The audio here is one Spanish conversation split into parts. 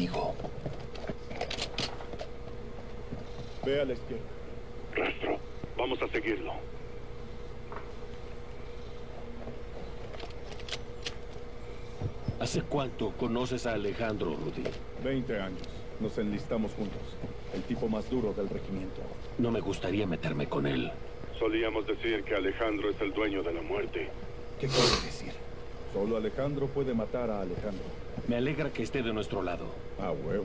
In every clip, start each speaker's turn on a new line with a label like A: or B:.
A: enemigo.
B: Ve a la izquierda.
C: Rastro. Vamos a seguirlo.
A: ¿Hace cuánto conoces a Alejandro, Rudy?
B: 20 años. Nos enlistamos juntos. El tipo más duro del regimiento.
A: No me gustaría meterme con él.
C: Solíamos decir que Alejandro es el dueño de la muerte.
D: ¿Qué quiere decir?
B: Solo Alejandro puede matar a Alejandro.
A: Me alegra que esté de nuestro lado.
B: A huevo.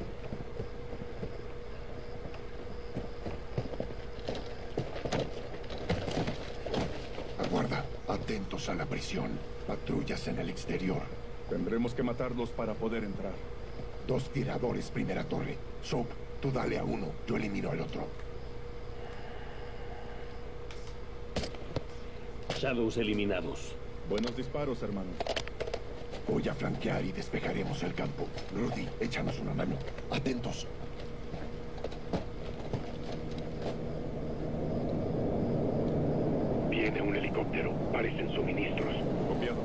D: Aguarda. Atentos a la prisión. Patrullas en el exterior.
B: Tendremos que matarlos para poder entrar.
D: 2 tiradores, primera torre. Soap, tú dale a uno. Yo elimino al otro.
A: Shadows eliminados.
B: Buenos disparos, hermanos.
D: Voy a flanquear y despejaremos el campo. Rudy, échanos una mano. Atentos.
C: Viene un helicóptero. Parecen suministros.
B: Copiado.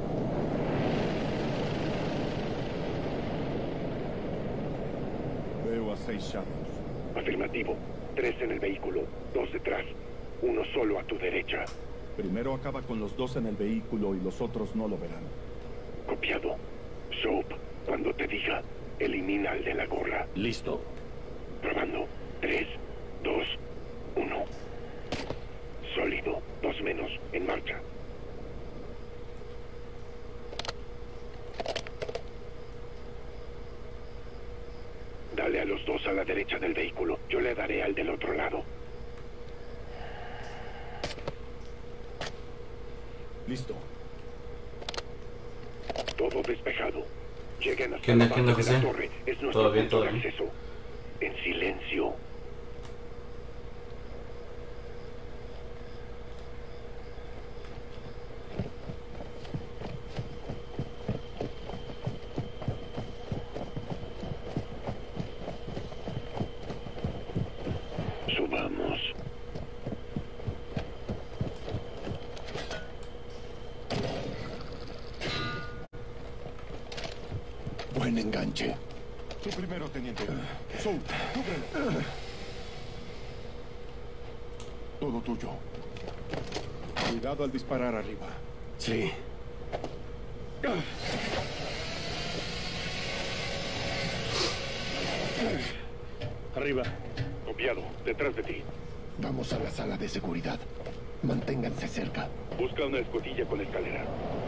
B: Veo a 6 Shadows.
C: Afirmativo. 3 en el vehículo. 2 detrás. Uno solo a tu derecha.
B: Primero acaba con los 2 en el vehículo y los otros no lo verán.
C: Copiado. Soap, cuando te diga, elimina al de la gorra.
A: Listo.
C: Probando. 3, 2, 1. Sólido. 2 menos. En marcha. Dale a los 2 a la derecha del vehículo. Yo le daré al del otro lado.
B: Listo.
C: Todo despejado. Lleguen hasta
E: ¿Qué onda,
C: la
E: qué onda,
C: base de la
E: José?
C: torre. Es nuestro
E: ¿Todo bien,
C: punto
E: todo
C: de
E: bien?
C: acceso. En silencio. Subamos.
D: Buen enganche.
B: Tú primero, teniente. Soap, cúbrelo.
D: Todo tuyo.
B: Cuidado al disparar arriba.
D: Sí.
A: Arriba.
C: Copiado. Detrás de ti.
D: Vamos a la sala de seguridad. Manténganse cerca.
C: Busca una escotilla con escalera.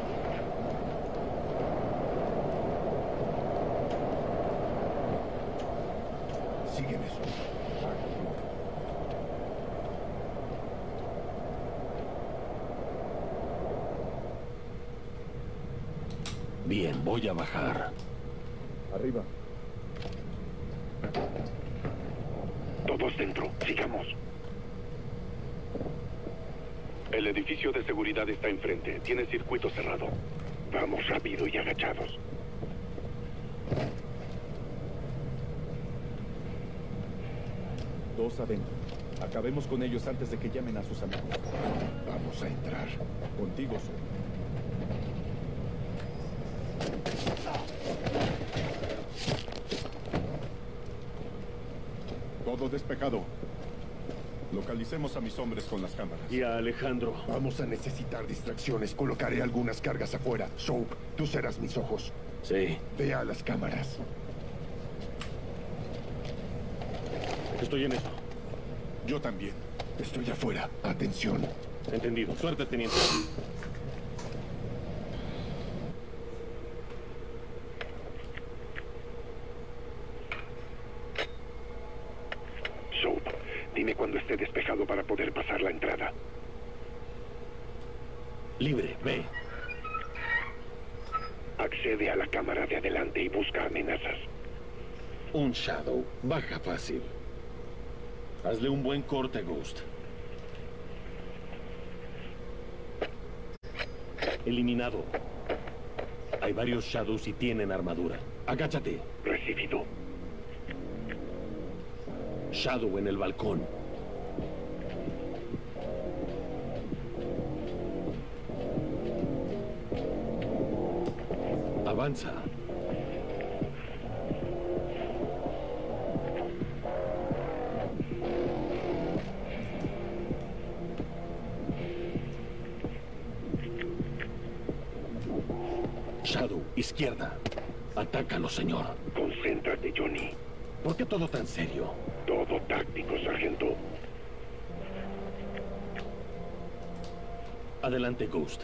D: Sígueme, Soap.
A: Bien, voy a bajar.
B: Arriba.
C: Todos dentro. Sigamos. El edificio de seguridad está enfrente. Tiene circuito cerrado. Vamos rápido y agachados.
B: Dos adentro. Acabemos con ellos antes de que llamen a sus amigos.
D: Vamos a entrar.
B: Contigo, Soap. Todo despejado. Localicemos a mis hombres con las cámaras.
A: Y a Alejandro.
D: Vamos a necesitar distracciones. Colocaré algunas cargas afuera. Soap, tú serás mis ojos.
A: Sí.
D: Ve a las cámaras.
A: Estoy en esto.
B: Yo también.
D: Estoy afuera. Atención.
A: Entendido. Suerte, teniente.
C: Soap, dime cuando esté despejado para poder pasar la entrada.
A: Libre. Ve.
C: Accede a la cámara de adelante y busca amenazas.
A: Un Shadow. Baja fácil. Hazle un buen corte, Ghost. Eliminado. Hay varios Shadows y tienen armadura. Agáchate.
C: Recibido.
A: Shadow en el balcón. Avanza. izquierda. Atácalo, señor.
C: Concéntrate, Johnny.
A: ¿Por qué todo tan serio?
C: Todo táctico, sargento.
A: Adelante, Ghost.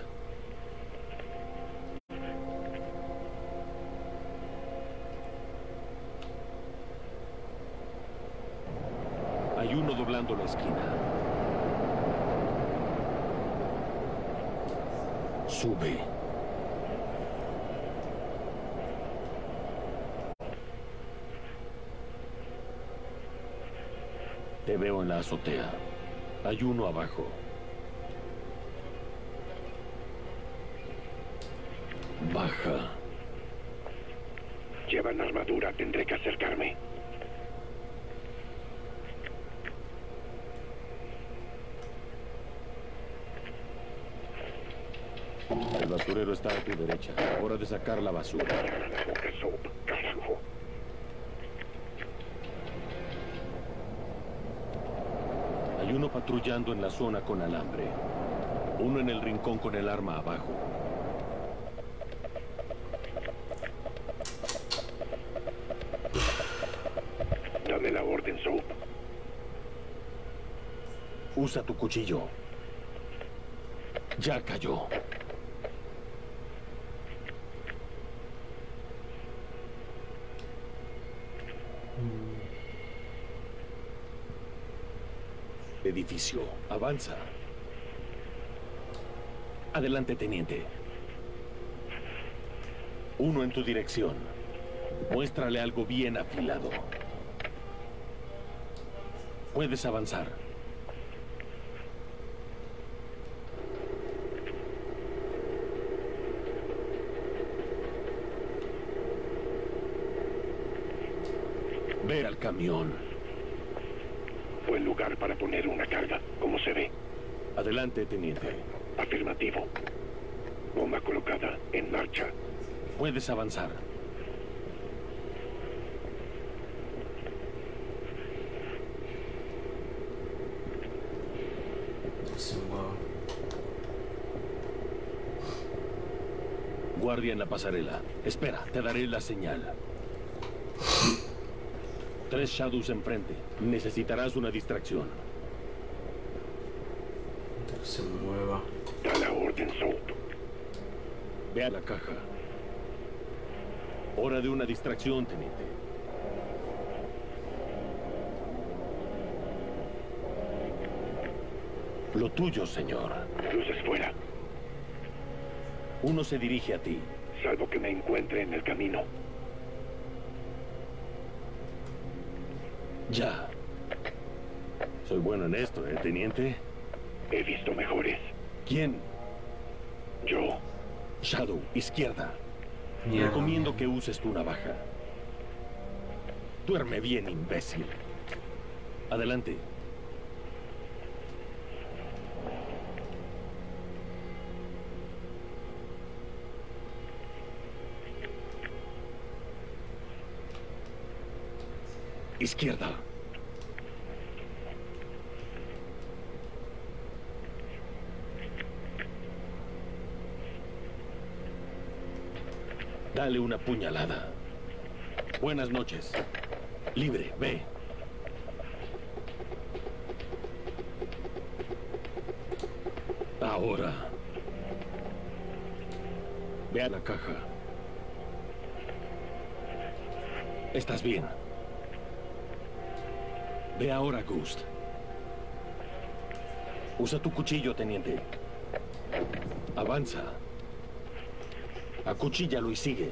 A: Hay uno doblando la esquina. Sube. Te veo en la azotea. Hay uno abajo. Baja.
C: Llevan armadura, tendré que acercarme.
A: El basurero está a tu derecha. Hora de sacar la basura.
C: Soap, carajo.
A: Hay uno patrullando en la zona con alambre. Uno en el rincón con el arma abajo.
C: Dame la orden, Soap.
A: Usa tu cuchillo. Ya cayó. Edificio. Avanza. Adelante, teniente. Uno en tu dirección. Muéstrale algo bien afilado. Puedes avanzar. Ve al camión.
C: Buen lugar para poner una carga. ¿Cómo se ve?
A: Adelante, teniente.
C: Afirmativo. Bomba colocada. En marcha.
A: Puedes avanzar. Guardia en la pasarela. Espera, te daré la señal. 3 Shadows enfrente. Necesitarás una distracción.
E: Que se mueva.
C: Da la orden, Soap.
A: Ve a la caja. Hora de una distracción, teniente. Lo tuyo, señor.
C: Luces fuera.
A: Uno se dirige a ti.
C: Salvo que me encuentre en el camino.
A: Ya. Soy bueno en esto, teniente?
C: He visto mejores.
A: ¿Quién?
C: Yo.
A: Shadow, izquierda.
E: Mierda.
A: Recomiendo que uses tu navaja. Duerme bien, imbécil. Adelante. Izquierda. Dale una puñalada. Buenas noches. Libre, ve. Ahora. Ve a la caja. Estás bien. Ve ahora, Ghost. Usa tu cuchillo, teniente. Avanza. Acuchíllalo y sigue.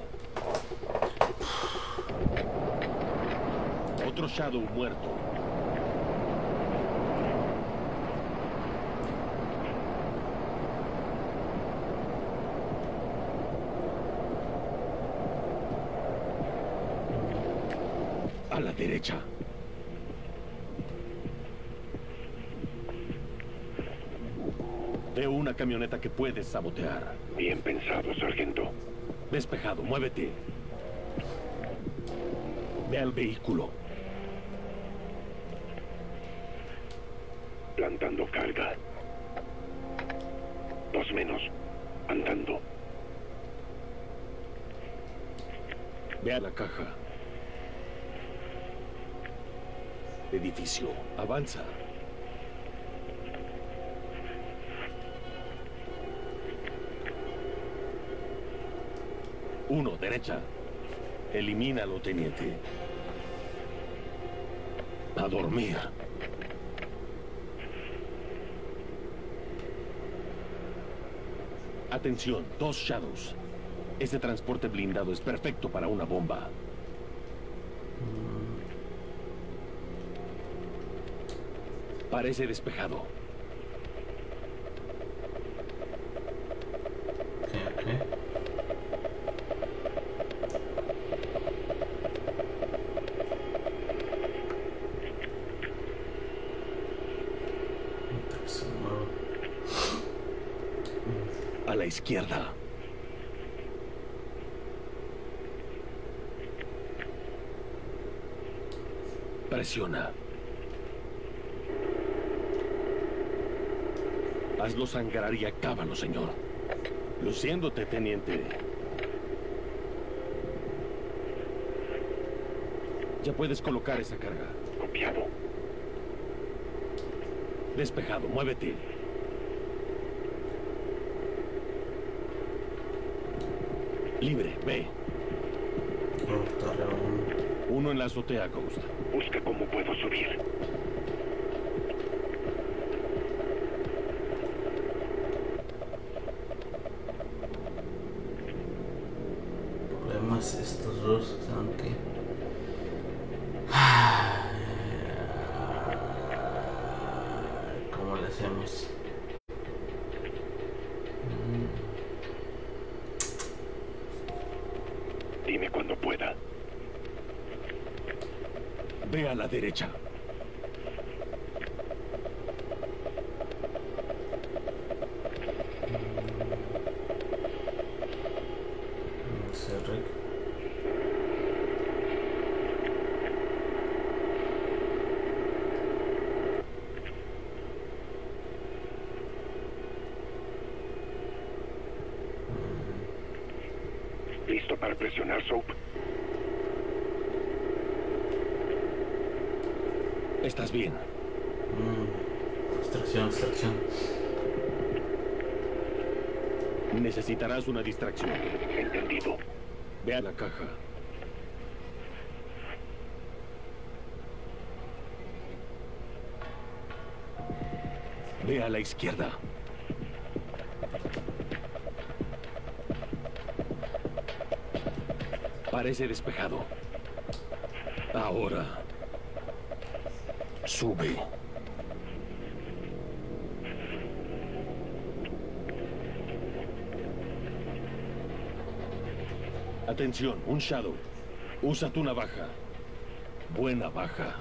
A: Otro Shadow muerto. A la derecha. Veo una camioneta que puedes sabotear.
C: Bien pensado, sargento.
A: Despejado, muévete. Ve al vehículo.
C: Plantando carga. 2 menos. Andando.
A: Ve a la caja. Edificio. Avanza. Uno, derecha. Elimínalo, teniente. A dormir. Atención, 2 Shadows. Este transporte blindado es perfecto para una bomba. Parece despejado.
E: Ok. Se mueve.
A: A la izquierda. Presiona. Hazlo sangrar y acábalo, señor. Luciéndote, teniente. Ya puedes colocar esa carga.
C: Copiado.
A: Despejado, muévete. Libre, ve.
E: Oh, torre 1.
A: Uno en la azotea, Ghost.
C: Busca cómo puedo subir.
E: Problemas estos dos, aunque ¿cómo le hacemos?
C: Dime cuando pueda.
A: Ve a la derecha.
E: No sé, Rick.
C: ¿Listo para presionar, Soap?
A: Estás bien.
E: Distracción.
A: Necesitarás una distracción.
C: Entendido.
A: Ve a la caja. Ve a la izquierda. Parece despejado. Ahora. Sube. Atención, un Shadow. Usa tu navaja. Buena baja.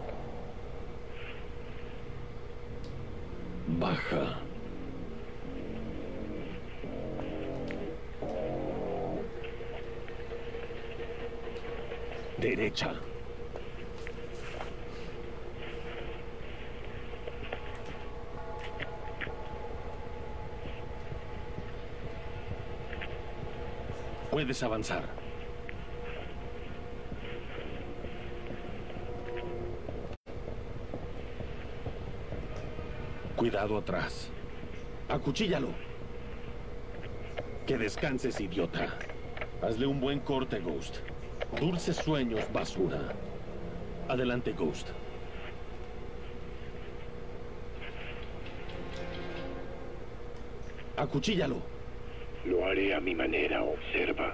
A: Baja. Derecha. Puedes avanzar. Cuidado atrás. Acuchíllalo. Que descanses, idiota. Hazle un buen corte, Ghost. Dulces sueños, basura. Adelante, Ghost. Acuchíllalo.
C: Lo haré a mi manera, observa.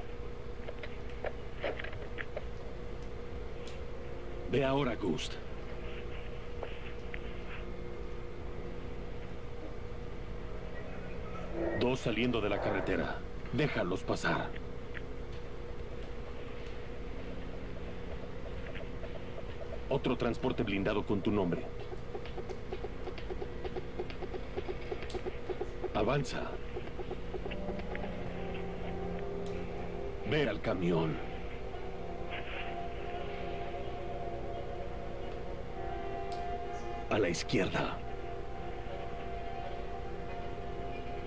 A: Ve ahora, Ghost. Dos saliendo de la carretera. Déjalos pasar. Otro transporte blindado con tu nombre. Avanza. Ve al camión. A la izquierda.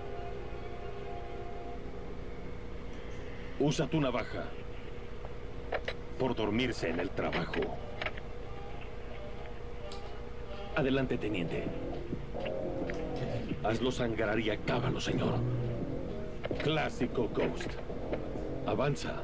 A: Usa tu navaja. por dormirse en el trabajo. Adelante, teniente. Hazlo sangrar y acábalo, señor. Clásico Ghost. Avanza.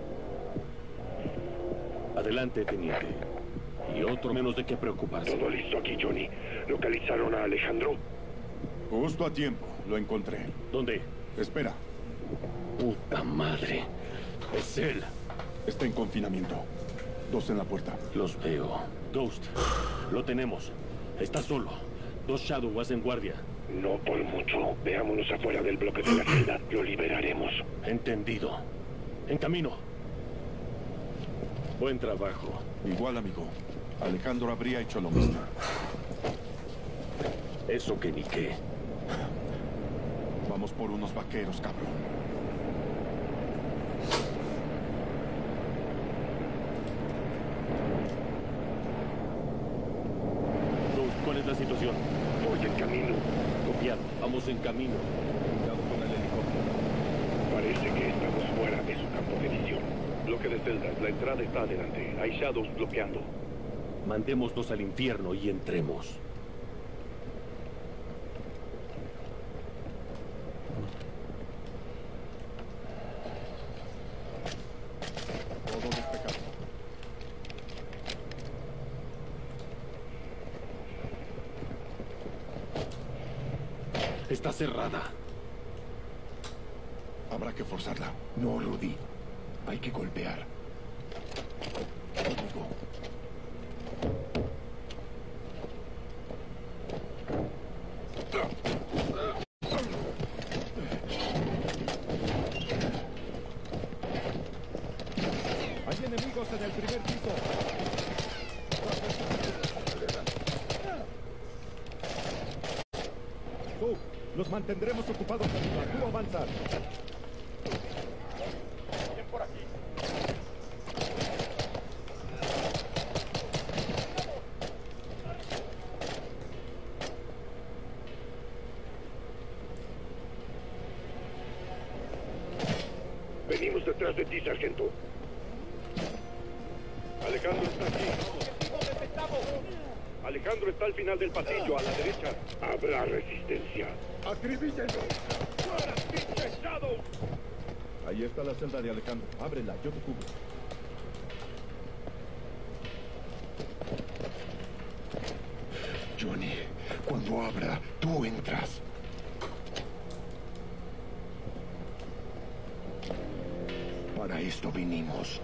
A: Adelante, teniente. Y otro menos de qué preocuparse.
C: Todo listo aquí, Johnny. ¿Localizaron a Alejandro?
B: Justo a tiempo, lo encontré.
A: ¿Dónde?
B: Espera,
A: Puta madre. Es él.
B: está en confinamiento. 2 en la puerta.
A: Los veo. Ghost, lo tenemos. Está solo. 2 Shadow hacen guardia.
C: No por mucho. Veámonos afuera del bloque de la celda. Lo liberaremos.
A: Entendido. En camino. Buen trabajo.
B: Igual, amigo. Alejandro habría hecho lo mismo.
A: Eso que ni qué.
B: Vamos por unos vaqueros, cabrón.
A: Ghost, ¿cuál es la situación?
C: Voy en camino.
A: Copiado. Vamos en camino.
B: Cuidado con el helicóptero.
C: Parece que estamos fuera de su campo de visión. Bloque de celdas. La entrada está adelante. Hay Shadows bloqueando.
A: Mandémoslos al infierno y entremos.
B: Todo despejado.
A: Está cerrada.
D: Habrá que forzarla. No, Rudy. Hay que golpear. Conmigo.
B: Hay enemigos en el primer piso. Tú, los mantendremos ocupados arriba. Tú avanza.
C: Venimos detrás de ti, sargento. Alejandro está aquí. Alejandro está al final del pasillo, a la derecha. Habrá resistencia.
D: ¡Acribíllenlo!
B: Ahí está la celda de Alejandro. Ábrela, yo te cubro.
D: Johnny, cuando abra, tú entras. Para esto vinimos.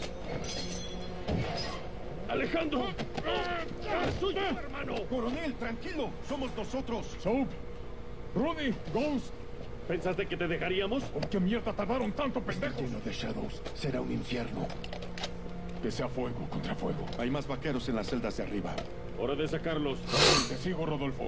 A: ¡Alejandro! ¡Soy tu hermano!
B: Coronel, tranquilo. Somos nosotros.
F: Soap, Rudy, Ghost,
A: ¿Pensaste que te dejaríamos?
F: ¿por qué mierda tardaron tanto, pendejos?
D: Lleno de Shadows. Será un infierno.
F: Que sea fuego contra fuego.
B: Hay más vaqueros en las celdas de arriba.
A: Hora de sacarlos.
F: Te sigo, Rodolfo.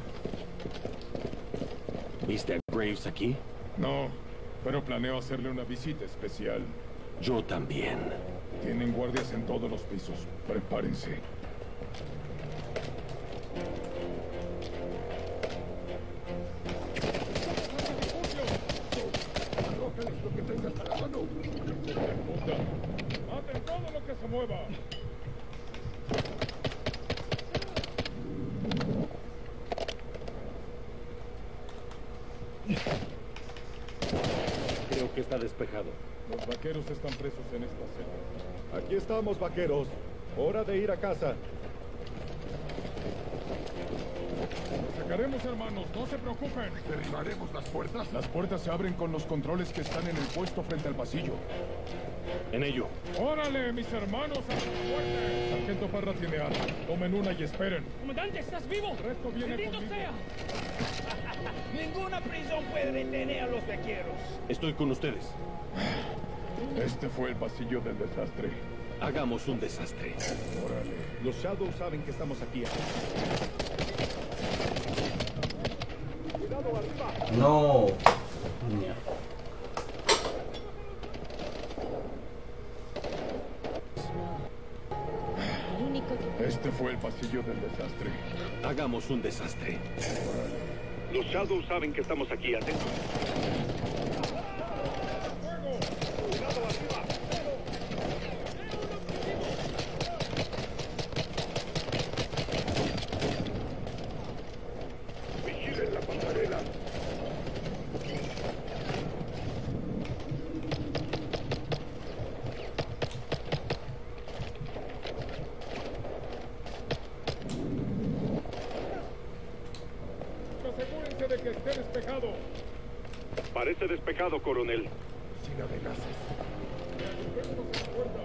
A: ¿Viste a Graves aquí?
F: No, pero planeo hacerle una visita especial.
A: Yo también.
F: Tienen guardias en todos los pisos. Prepárense.
D: Lo que tengas a la mano.
F: Puta. ¡Maten todo lo que se mueva!
A: Creo que está despejado.
F: Los vaqueros están presos en esta celda.
B: Aquí estamos, vaqueros. Hora de ir a casa.
F: Los sacaremos, hermanos, no se preocupen.
D: Derribaremos las puertas.
F: Las puertas se abren con los controles que están en el puesto frente al pasillo.
A: En ello.
F: ¡Órale, mis hermanos, a la muerte! Sargento Parra tiene arma. Tomen una y esperen.
G: Comandante, ¿estás vivo?
F: El resto viene
G: ¡Bendito
F: conmigo.
G: sea! Ninguna prisión puede detener a los vaqueros.
A: Estoy con ustedes.
F: Este fue el pasillo del desastre.
A: Hagamos un desastre.
F: Órale.
B: Los Shadows saben que estamos aquí.
E: No. Mierda.
F: Este fue el pasillo del desastre.
A: Hagamos un desastre.
C: Los Shadows saben que estamos aquí. Atentos.
F: que esté despejado.
C: Parece despejado, coronel.
D: Cocina de gases.
F: Reagrupémonos en la puerta.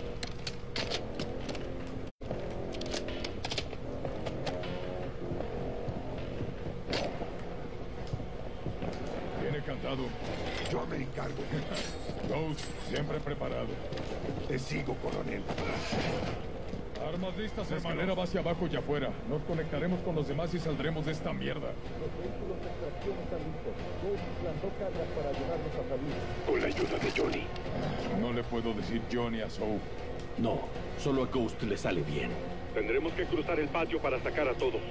F: Viene cantado.
D: Yo me encargo.
F: Ghost, siempre preparado.
D: Te sigo, coronel.
F: Armas listas, hermano. La escalera va hacia abajo y afuera. Nos conectaremos con los demás y saldremos de esta mierda.
B: Los vehículos de extracción están listos. Ghost plantó cargas para ayudarnos a salir.
C: Con la ayuda de Johnny.
F: No le puedo decir Johnny a Soap.
A: No, solo a Ghost le sale bien.
C: Tendremos que cruzar el patio para sacar a todos.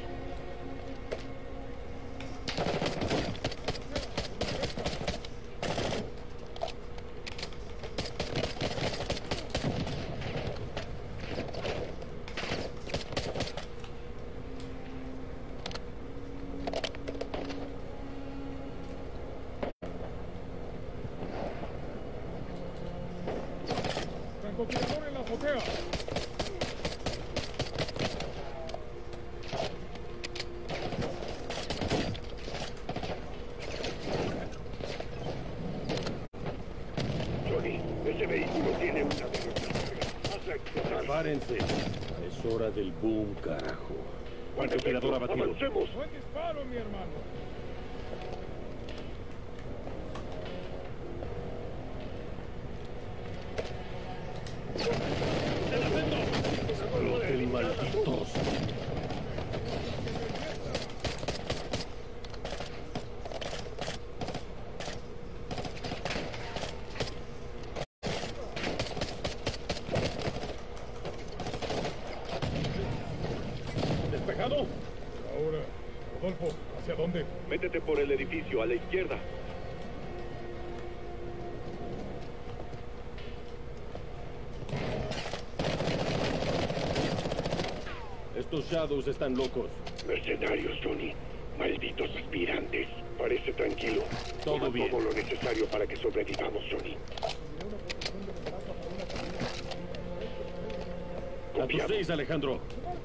F: Francotirador en la azotea.
C: Johnny, ese vehículo tiene una de nuestras cargas. Hazla explotar.
A: Prepárense. Es hora del boom, carajo. Francotirador abatido.
C: ¡Avancemos!
F: Buen disparo, mi hermano.
A: ¡Exploten, malditos!
F: ¿Despejado? Ahora, Rodolfo, ¿hacia dónde?
C: Métete por el edificio, a la izquierda.
A: Estos Shadows están locos.
C: Mercenarios, Johnny. Malditos aspirantes. Parece tranquilo.
A: Todo
C: Toma
A: bien.
C: todo lo necesario para que sobrevivamos, Johnny.
A: A tus
C: Copiado.
A: 6, Alejandro.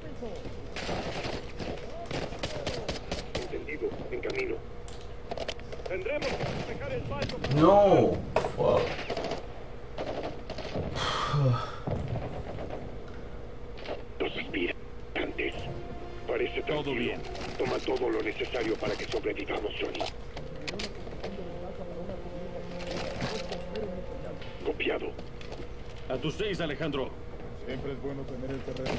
C: Entendido. En camino. Tendremos que despejar el patio.
E: No. Fuck.
C: Los aspirantes. Parece
A: Todo
C: tranquilo.
A: bien.
C: Toma todo lo necesario para que sobrevivamos, Johnny. Copiado.
A: A tus 6, Alejandro.
F: Siempre es bueno tener el terreno.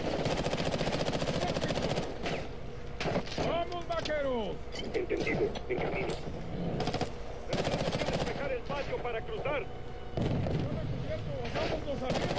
F: ¡Vamos, vaqueros!
C: Entendido. En camino. Tendremos que despejar el patio para cruzar.
F: ¡Vámonos a ver!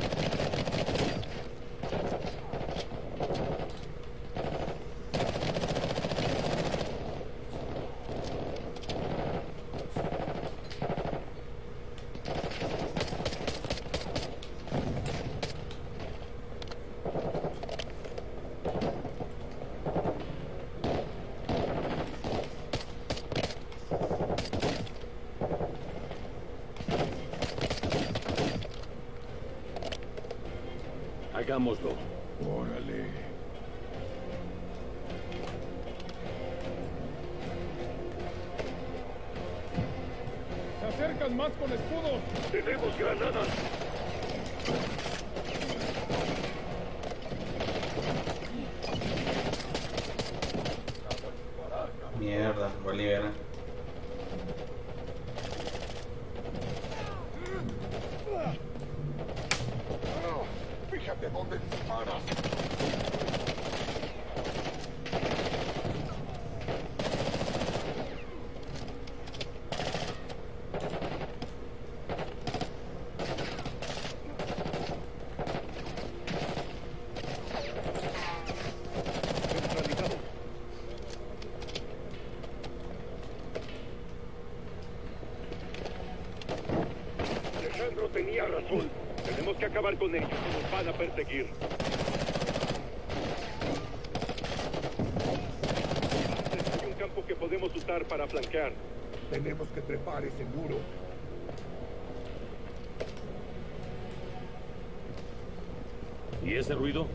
A: Hagámoslo.
F: ¡Órale! ¡Se acercan más con escudos!
C: ¡Tenemos granadas!
E: Mierda, Bolivia.
D: Fíjate dónde disparas.
C: Centralizado. Alejandro tenía razón. Tenemos que acabar con ellos. Nos van a perseguir. Hay un campo que podemos usar para flanquear.
D: Tenemos que trepar ese muro.
A: ¿Y ese ruido?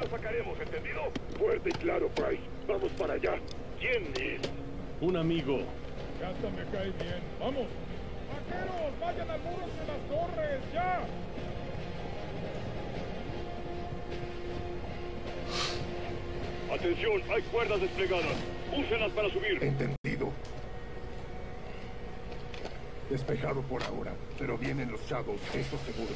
C: sacaremos, ¿entendido? Fuerte y claro, Price. Vamos para allá. ¿Quién es?
A: Un amigo.
F: Ya hasta me cae bien. ¡Vamos! ¡Vaqueros! ¡Vayan al muro de las torres! ¡Ya!
C: Atención, hay cuerdas desplegadas. Úsenlas para subir.
D: Entendido. Despejado por ahora, pero vienen los Shadows, eso seguro.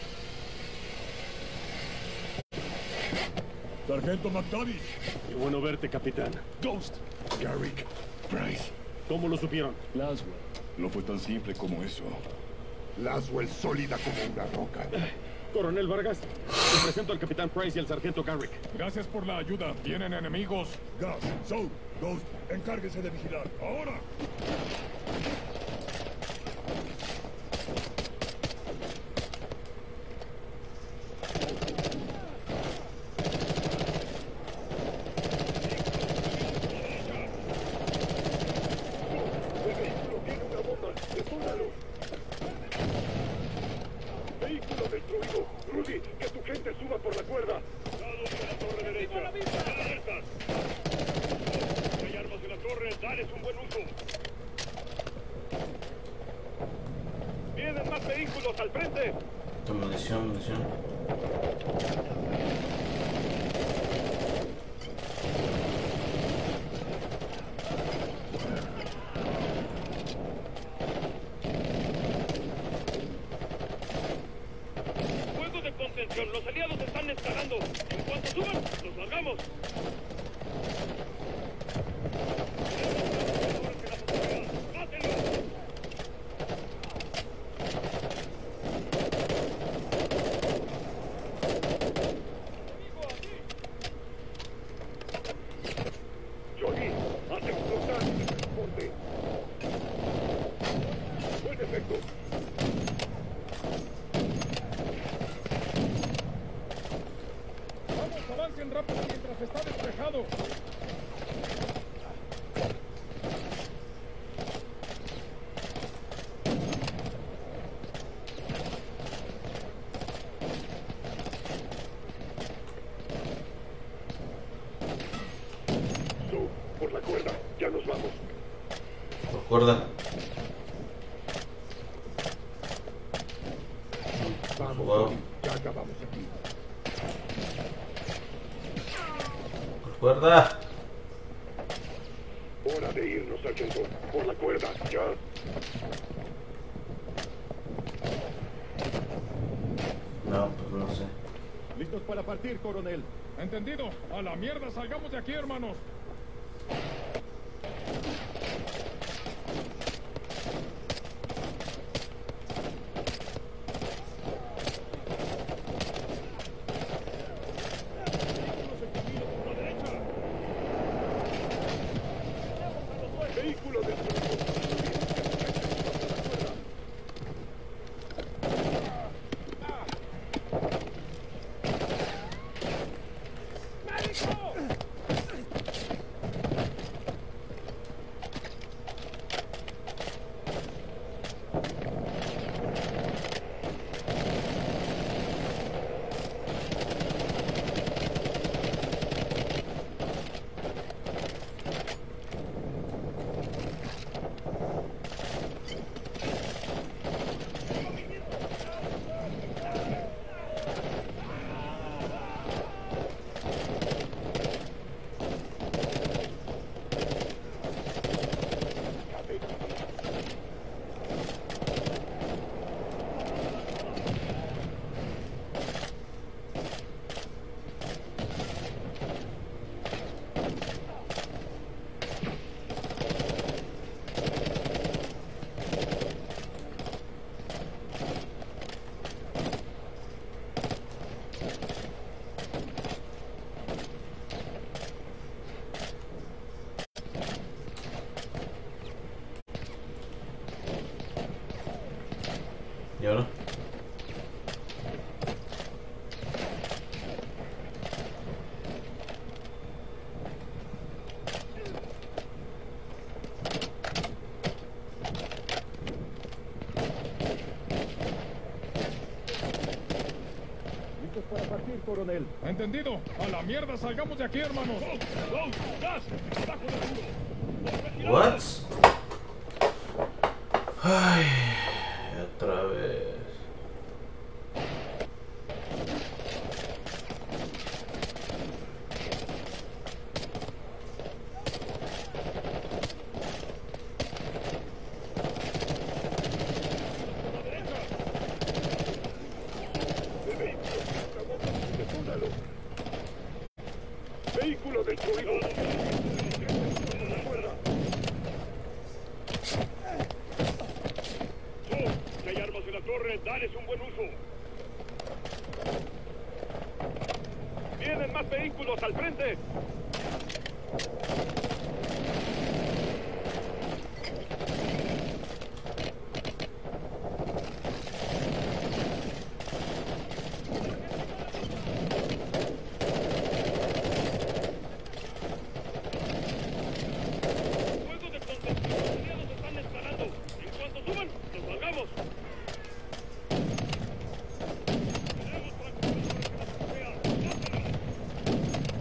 F: Sargento McTavish.
A: Qué bueno verte, capitán.
F: Ghost.
D: Garrick, Price,
A: ¿Cómo lo supieron?
F: Laswell.
B: No fue tan simple como eso.
D: Laswell sólida como una roca.
A: Coronel Vargas, te presento al capitán Price y al sargento Garrick.
F: Gracias por la ayuda. Vienen enemigos.
B: Gas, Soul, Ghost, encárguese de vigilar. ¡Ahora!
C: El vehículo tiene una bomba. ¡Detúnalo! Vehículo destruido. Rudy, que tu gente suba por la cuerda. Lados de la torre derecha. ¡Alertas! Hay armas en la torre. Dales un buen uso. Vienen más vehículos al frente.
E: Munición, munición.
C: Fuego de contención. Los aliados están escalando. En cuanto suban, nos largamos. ¡Mátenlo! Johnny, hace explotar el transporte. Buen efecto.
F: Vamos, avancen rápido mientras está despejado.
C: So, por la cuerda. Ya nos vamos.
E: Recuerda.
D: Vamos,
E: Wow.
D: Rudy, ya acabamos aquí.
E: Recuerda.
C: Hora de irnos, sargento. Por la cuerda. Ya.
E: No, pues no sé.
B: ¿Listos para partir, coronel?
F: ¿Entendido? A la mierda, salgamos de aquí, hermanos.
C: Vehículo destruido.
B: para partir, coronel.
F: Entendido. A la mierda, salgamos de aquí, hermanos.
C: ¡Gas! ¡Abajo del muro!
E: What? Ay, otra vez.
C: Vehículo destruido. Si hay armas en la torre, dales un buen uso. Vienen más vehículos al frente. Fuego de contención. Los aliados están escalando. En cuanto suban, nos largamos. Tenemos francotiradores en la azotea. ¡Mátenlos!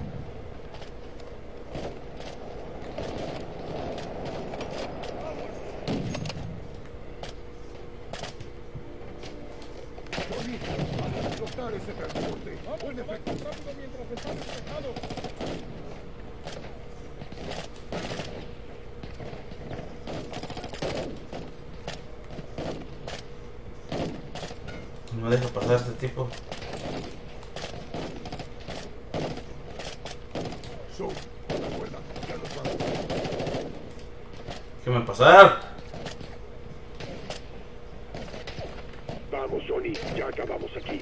D: Johnny, van a explotar ese transporte. Buen efecto.
F: Rápido mientras están despejados.
E: No me deja pasar este tipo.
D: So, recuerda, ya nos vamos.
E: Déjame pasar.
C: Vamos, Johnny. Ya acabamos aquí.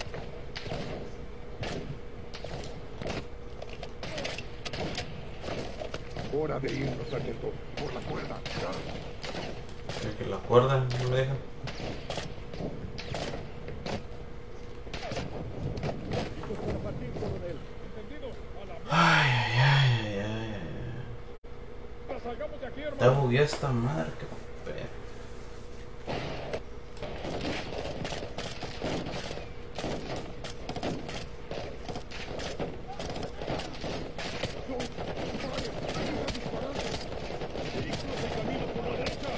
D: Hora de irnos, sargento. Por la cuerda.
E: Es que la cuerda no me deja.
B: Para partir, coronel.
F: Entendido. A la
E: Ay, ay, ay, ay, ay.
F: mierda, salgamos de aquí,
E: Está
F: hermanos.
E: bugueada esta madre, qué feo.
C: Vehículos en camino por la derecha.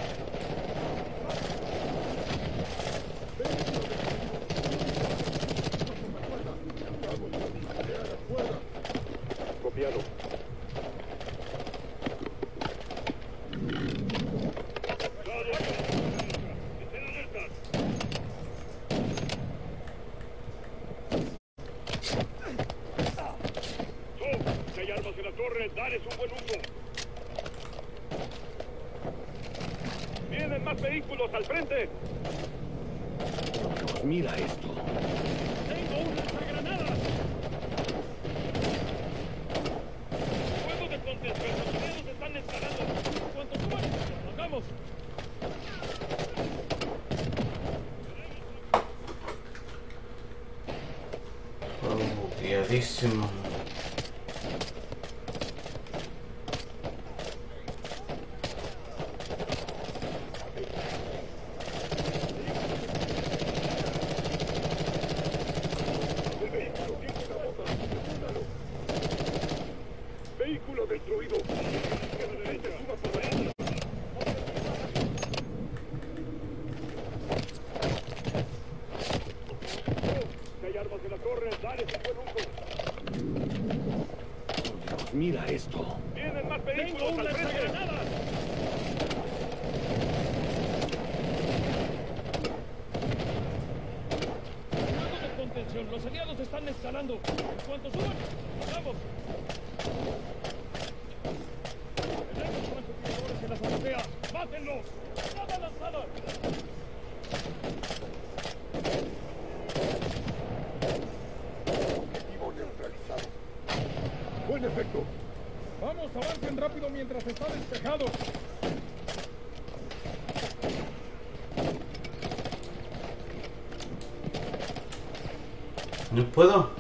C: Copiado. Estén alertas. Si hay armas en la torre, dales un buen uso. Vienen más vehículos al frente.
A: Mira esto.
C: ¡Tengo un lanzagranadas! ¡Fuego de contención! ¡Los aliados están escalando! ¡En cuanto suban, nos largamos!
E: Bugueadísimo.
C: ¡El vehículo tiene una bota! ¡Detúnalo! ¡Vehículo destruido! ¡Izquierda derecha! ¡Suba por la derecha! Si hay armas en la torre, dales un buen uso.
A: Mira esto.
C: ¡Vienen más vehículos al frente! ¡Fuego de contención! ¡Los aliados están escalando! ¡En cuanto suban, vamos! ¡Tenemos francotiradores en las azoteas! ¡Mátenlos! ¡Nada lanzada!
D: Objetivo neutralizado. Buen efecto.
F: Vamos, avancen rápido mientras está despejado.
E: No puedo.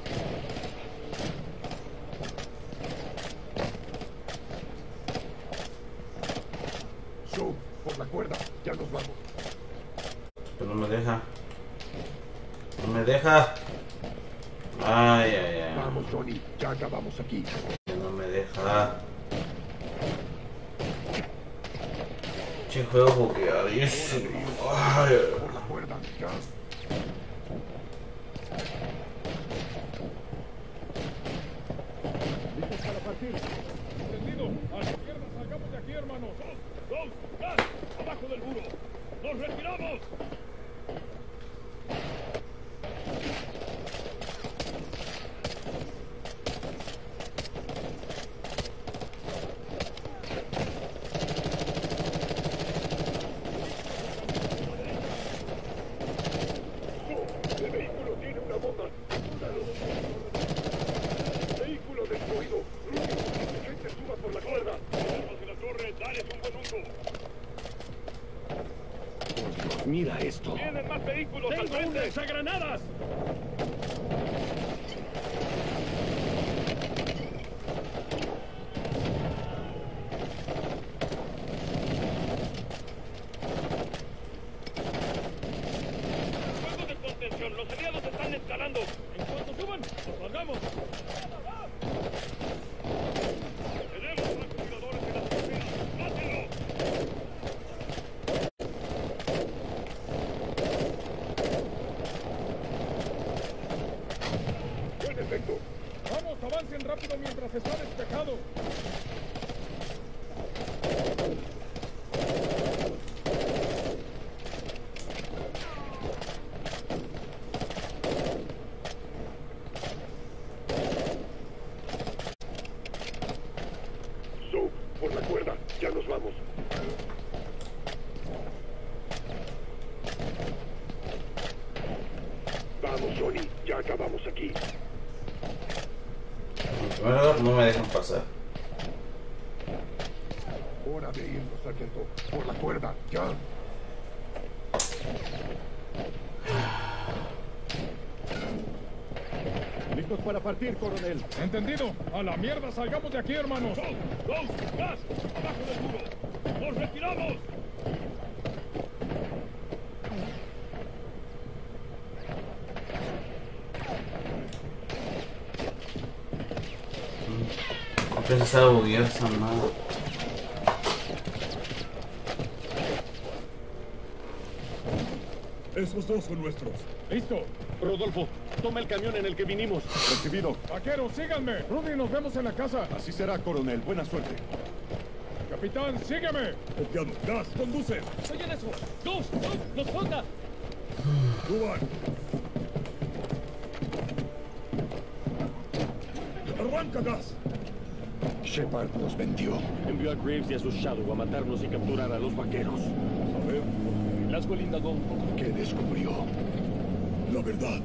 D: So, por la cuerda. Ya nos vamos.
E: Pero no me deja. No me deja. Ay, ay, ay.
D: Vamos, Johnny, ya acabamos aquí.
E: Que no me deja. Che juego bugueadísimo. Ay,
D: Por la cuerda, ya.
F: ¿Listos para partir? Entendido. A la izquierda, salgamos de aquí, hermanos.
C: ¡Dos! ¡Gas! ¡Abajo del muro! ¡Nos retiramos! ¡El vehículo tiene una bomba! ¡Vehículo destruido! ¡La gente suba por la cuerda! ¡Armas en la torre! ¡Dales un buen uso!
A: Mira esto.
C: ¡Vienen más vehículos al
A: ¡Tengo un
C: frente!
A: lanzagranadas!
C: ¡Fuego de contención! ¡Los aliados están escalando!
F: En cuanto suban, nos largamos.
C: ¡Tenemos francotiradores en las carreteras! ¡Mátenlo! ¡Buen efecto!
F: Vamos, avancen rápido mientras está despejado.
C: Soap, por la cuerda. Ya nos vamos. Vamos, Johnny. Ya acabamos aquí.
E: en primer lugar no me dejan pasar.
D: Hora de irnos, sargento. Por la cuerda, ya.
B: ¿Listos para partir, coronel?
F: Entendido. A la mierda, salgamos de aquí, hermanos.
C: ¡Dos! ¡Gas! ¡Abajo del muro! ¡Nos retiramos!
E: Apenas estaba bugueada esa madre.
C: Esos dos son nuestros.
F: Listo.
A: Rodolfo, toma el camión en el que vinimos.
B: Recibido.
F: Vaqueros, síganme. Rudy, nos vemos en la casa.
B: Así será, coronel. Buena suerte.
F: Capitán, sígueme.
C: Copiado. ¡Gas! ¡Conduce!
G: Estoy en eso. ¡Dos! ¡Nos falta!
C: ¡Suban! ¡Arranca, Gas!
D: Shepard nos vendió.
A: Envió a Graves y a sus Shadow a matarnos y capturar a los vaqueros.
G: Laswell indagó un poco.
D: ¿Qué descubrió?
C: La verdad.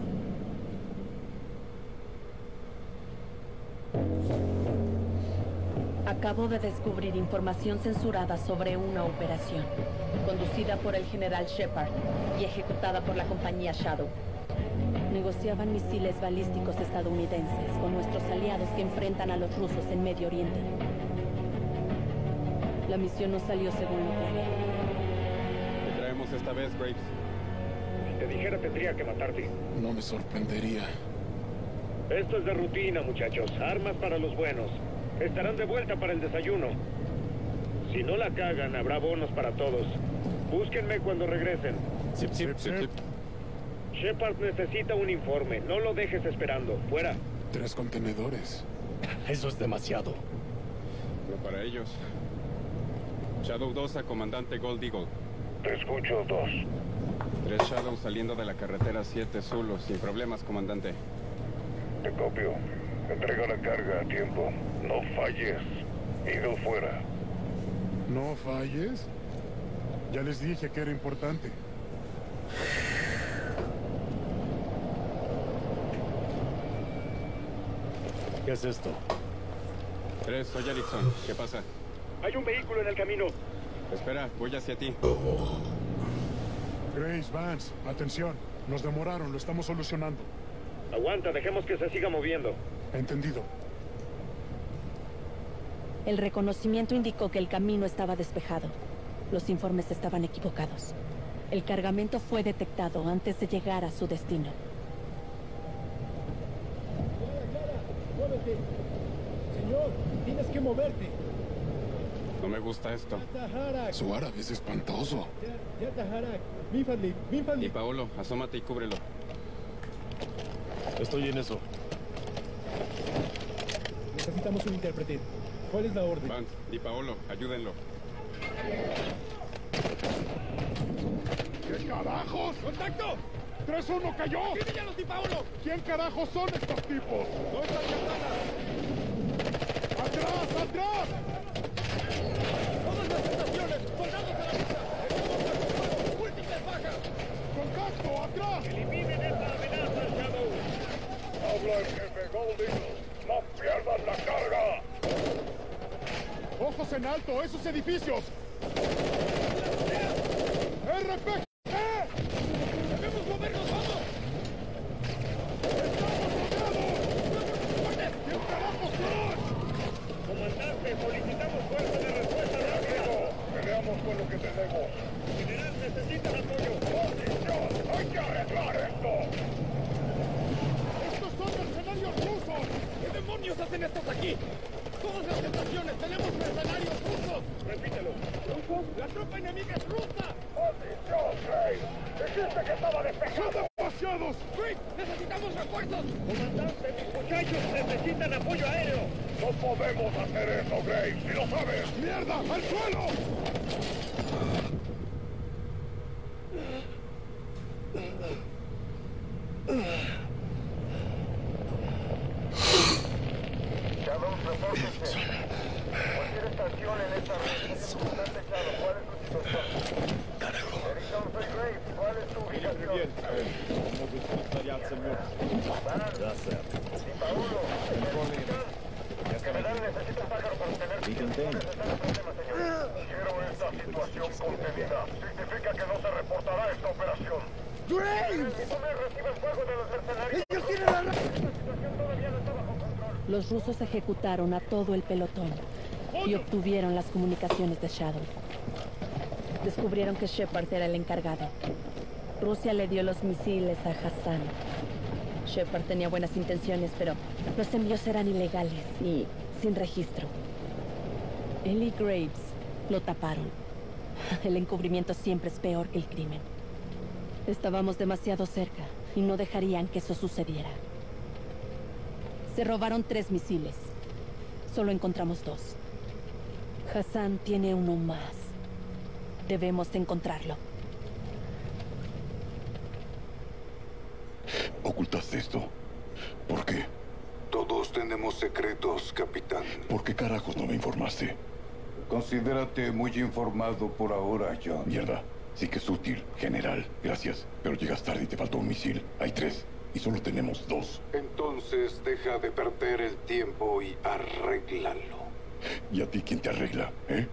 H: Acabo de descubrir información censurada sobre una operación, conducida por el general Shepard y ejecutada por la compañía Shadow. Negociaban misiles balísticos estadounidenses con nuestros aliados que enfrentan a los rusos en Medio Oriente. La misión no salió según lo planeado.
I: ¿Qué traemos esta vez, Graves?
C: Si te dijera, tendría que matarte.
F: No me sorprendería.
C: Esto es de rutina, muchachos. Armas para los buenos. Estarán de vuelta para el desayuno. Si no la cagan, habrá bonos para todos. Búsquenme cuando regresen.
A: Zip, zip, zip, zip.
C: Shepard necesita un informe. No lo dejes esperando. Fuera.
F: 3 contenedores.
A: Eso es demasiado.
I: Pero para ellos. Shadow 2 a comandante Gold Eagle.
C: Te escucho, 2.
I: 3 Shadows saliendo de la carretera 7 Zulu, sin problemas, comandante.
C: Te copio. Entrega la carga a tiempo. No falles. Eagle fuera.
F: No falles. Ya les dije que era importante.
A: ¿Qué es esto?
I: 3, soy Erickson. ¿Qué pasa?
C: Hay un vehículo en el camino.
I: Espera, voy hacia ti.
F: Grace, Vance, atención. Nos demoraron, lo estamos solucionando.
C: Aguanta, dejemos que se siga moviendo.
F: Entendido.
H: El reconocimiento indicó que el camino estaba despejado. Los informes estaban equivocados. El cargamento fue detectado antes de llegar a su destino.
I: me gusta esto.
J: Su árabe es espantoso.
I: Y Paolo, asómate y cúbrelo.
A: Estoy en eso.
F: Necesitamos un intérprete. ¿Cuál es la orden?
I: Vance y Paolo, ayúdenlo.
J: ¿Qué carajos?
F: ¡Contacto!
J: 3-1 cayó.
F: ¡Tiene ya los Di Paolo!
J: ¿Quién carajos son estos tipos?
F: ¿Dónde están las
J: ¡Atrás, atrás!
F: ¡Todas las estaciones! ¡Soldados a la vista! ¡Múltiples bajas!
J: ¡Contacto, atrás!
C: Eliminen esa amenaza, Shadow. Habla el jefe Golding. ¡No pierdan la carga!
J: ¡Ojos en alto! ¡Esos edificios! ¡RP!
F: ¡Debemos movernos, vamos!
J: ¿Quién carajos son?
C: Comandante, solicitamos fuerza de respuesta rápido. Peleamos con lo que tenemos. General, necesitan apoyo. ¡Oh, ¡hay que arreglar esto!
J: ¡Estos son mercenarios rusos!
F: ¿Qué demonios hacen estos aquí? ¡Todas las estaciones! ¡Tenemos mercenarios rusos!
C: Repítelo.
F: ¿Rusos? ¡La tropa enemiga es rusa!
C: ¡Oh, Dios, Rey! ¡Dijiste que estaba despejado!
J: ¡Demasiados!
F: ¡Quick! ¡Necesitamos refuerzos!
C: Comandante, mis muchachos necesitan apoyo aéreo. No podemos hacer eso, Graves, si lo sabes.
J: ¡Mierda! ¡Al suelo!
C: Shadow, repórtense. Cualquier estación en esta región está techado. ¿Cuál es tu situación?
A: Carajo.
C: Erickson, soy Graves. ¿Cuál es tu ubicación? Y Paolo, General, necesito un pájaro para obtener problemas, señor. Quiero esta situación contenida. Significa que no se reportará esta operación.
F: ¡Graves!
C: Reciben fuego de los mercenarios.
F: ¡Ellos tienen la...
C: La situación todavía no está bajo control.
H: Los rusos ejecutaron a todo el pelotón y obtuvieron las comunicaciones de Shadow. Descubrieron que Shepard era el encargado. Rusia le dio los misiles a Hassan. Shepard tenía buenas intenciones, pero los envíos eran ilegales y sin registro. Él y Graves lo taparon. El encubrimiento siempre es peor que el crimen. Estábamos demasiado cerca y no dejarían que eso sucediera. Se robaron 3 misiles. Solo encontramos 2. Hassan tiene uno más. Debemos encontrarlo.
D: ¿Ocultaste esto? ¿Por qué?
K: Todos tenemos secretos, capitán.
D: ¿Por qué carajos no me informaste?
K: Considérate muy informado por ahora, John.
D: Mierda. Sí que es útil, general. Gracias. Pero llegas tarde y te faltó un misil. Hay 3. Y solo tenemos 2.
K: Entonces deja de perder el tiempo y arréglalo.
D: ¿Y a ti quién te arregla, eh?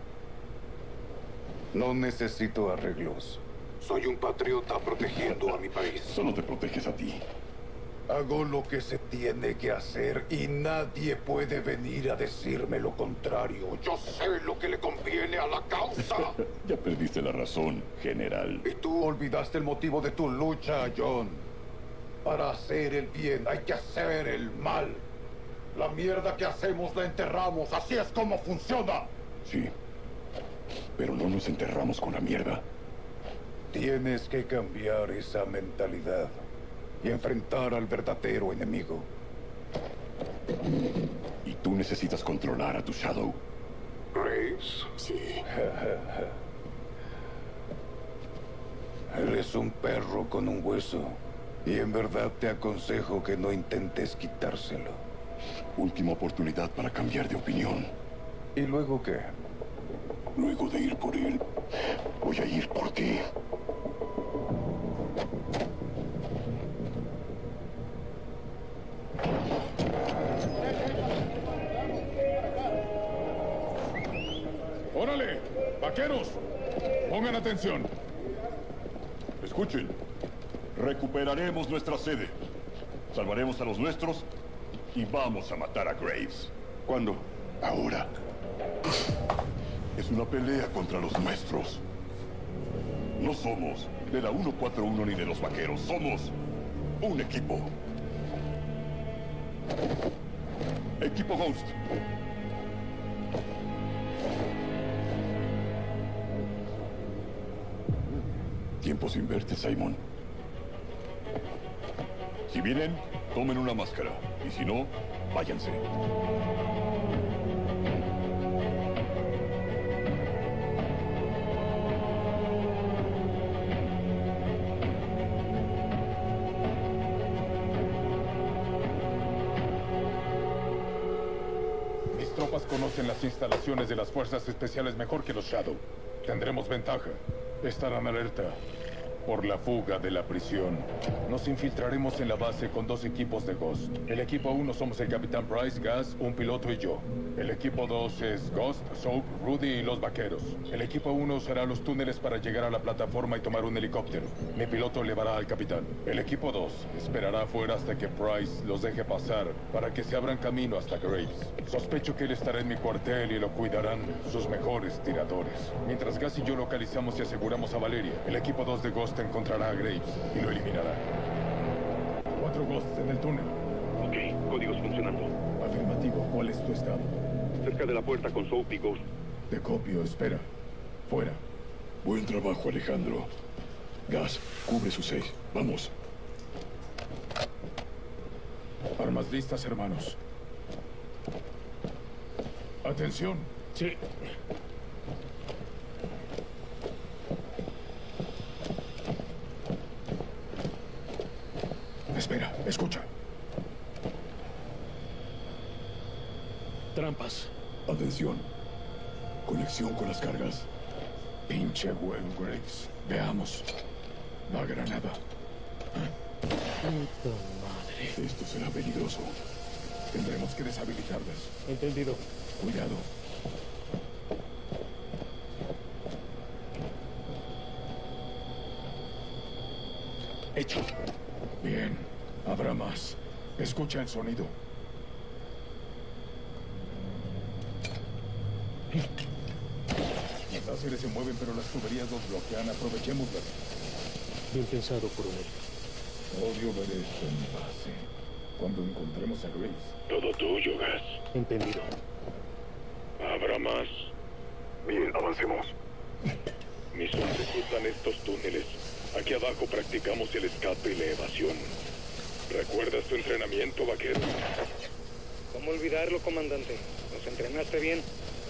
K: No necesito arreglos. Soy un patriota protegiendo a mi país.
D: Solo te proteges a ti.
K: Hago lo que se tiene que hacer y nadie puede venir a decirme lo contrario. Yo sé lo que le conviene a la causa.
D: Ya perdiste la razón, general.
K: Y tú olvidaste el motivo de tu lucha, John. Para hacer el bien hay que hacer el mal. La mierda que hacemos la enterramos. Así es como funciona.
D: Sí. Pero no nos enterramos con la mierda.
K: Tienes que cambiar esa mentalidad y enfrentar al verdadero enemigo.
D: Y tú necesitas controlar a tu Shadow.
K: ¿Graves?
D: Sí.
K: Él es un perro con un hueso. Y en verdad te aconsejo que no intentes quitárselo.
D: Última oportunidad para cambiar de opinión.
K: ¿Y luego qué?
D: Luego de ir por él, voy a ir por ti.
F: ¡Órale! ¡Vaqueros! ¡Pongan atención!
L: Escuchen. Recuperaremos nuestra sede. Salvaremos a los nuestros y vamos a matar a Graves.
D: ¿Cuándo? Ahora. Es una pelea contra los nuestros.
L: No somos de la 141 ni de los vaqueros. Somos un equipo. Equipo Ghost.
D: Tiempo sin verte, Simon.
L: Si vienen, tomen una máscara. Y si no, váyanse.
F: Mis tropas conocen las instalaciones de las fuerzas especiales mejor que los Shadow. Tendremos ventaja. Estarán alerta por la fuga de la prisión. Nos infiltraremos en la base con 2 equipos de Ghost. El equipo 1 somos el Capitán Price, Gas, un piloto y yo. El equipo 2 es Ghost, Soap, Rudy y los vaqueros. El equipo 1 usará los túneles para llegar a la plataforma y tomar un helicóptero. Mi piloto llevará al capitán. El equipo 2 esperará afuera hasta que Price los deje pasar para que se abran camino hasta Graves. Sospecho que él estará en mi cuartel y lo cuidarán sus mejores tiradores. Mientras Gas y yo localizamos y aseguramos a Valeria, el equipo 2 de Ghost encontrará a Graves y lo eliminará. 4 Ghosts en el túnel.
C: Ok, códigos funcionando.
F: Afirmativo, ¿cuál es tu estado?
C: Cerca de la puerta con Soap y Ghost.
F: Te copio, espera. Fuera.
D: Buen trabajo, Alejandro. Gas, cubre sus 6. Vamos.
F: Armas listas, hermanos. Atención.
A: Sí.
F: Espera, escucha.
A: Trampas.
D: Atención. Conexión con las cargas.
F: Pinche huevo, Graves. Veamos. La granada.
A: Puta madre.
D: Esto será peligroso.
F: Tendremos que deshabilitarlas.
A: Entendido.
F: Cuidado.
A: Hecho.
F: Bien. Habrá más. Escucha el sonido. Los láseres se mueven, pero las tuberías los bloquean. Aprovechémoslas.
A: Bien pensado, coronel.
F: Odio ver esto en mi base. Cuando encontremos a Graves.
C: Todo tuyo, Gas.
A: Entendido.
C: ¿Habrá más?
D: Bien, avancemos.
C: Mis hombres usan estos túneles. Aquí abajo practicamos el escape y la evasión. ¿Recuerdas tu entrenamiento, vaquero?
M: ¿Cómo olvidarlo, comandante? ¿Nos entrenaste bien?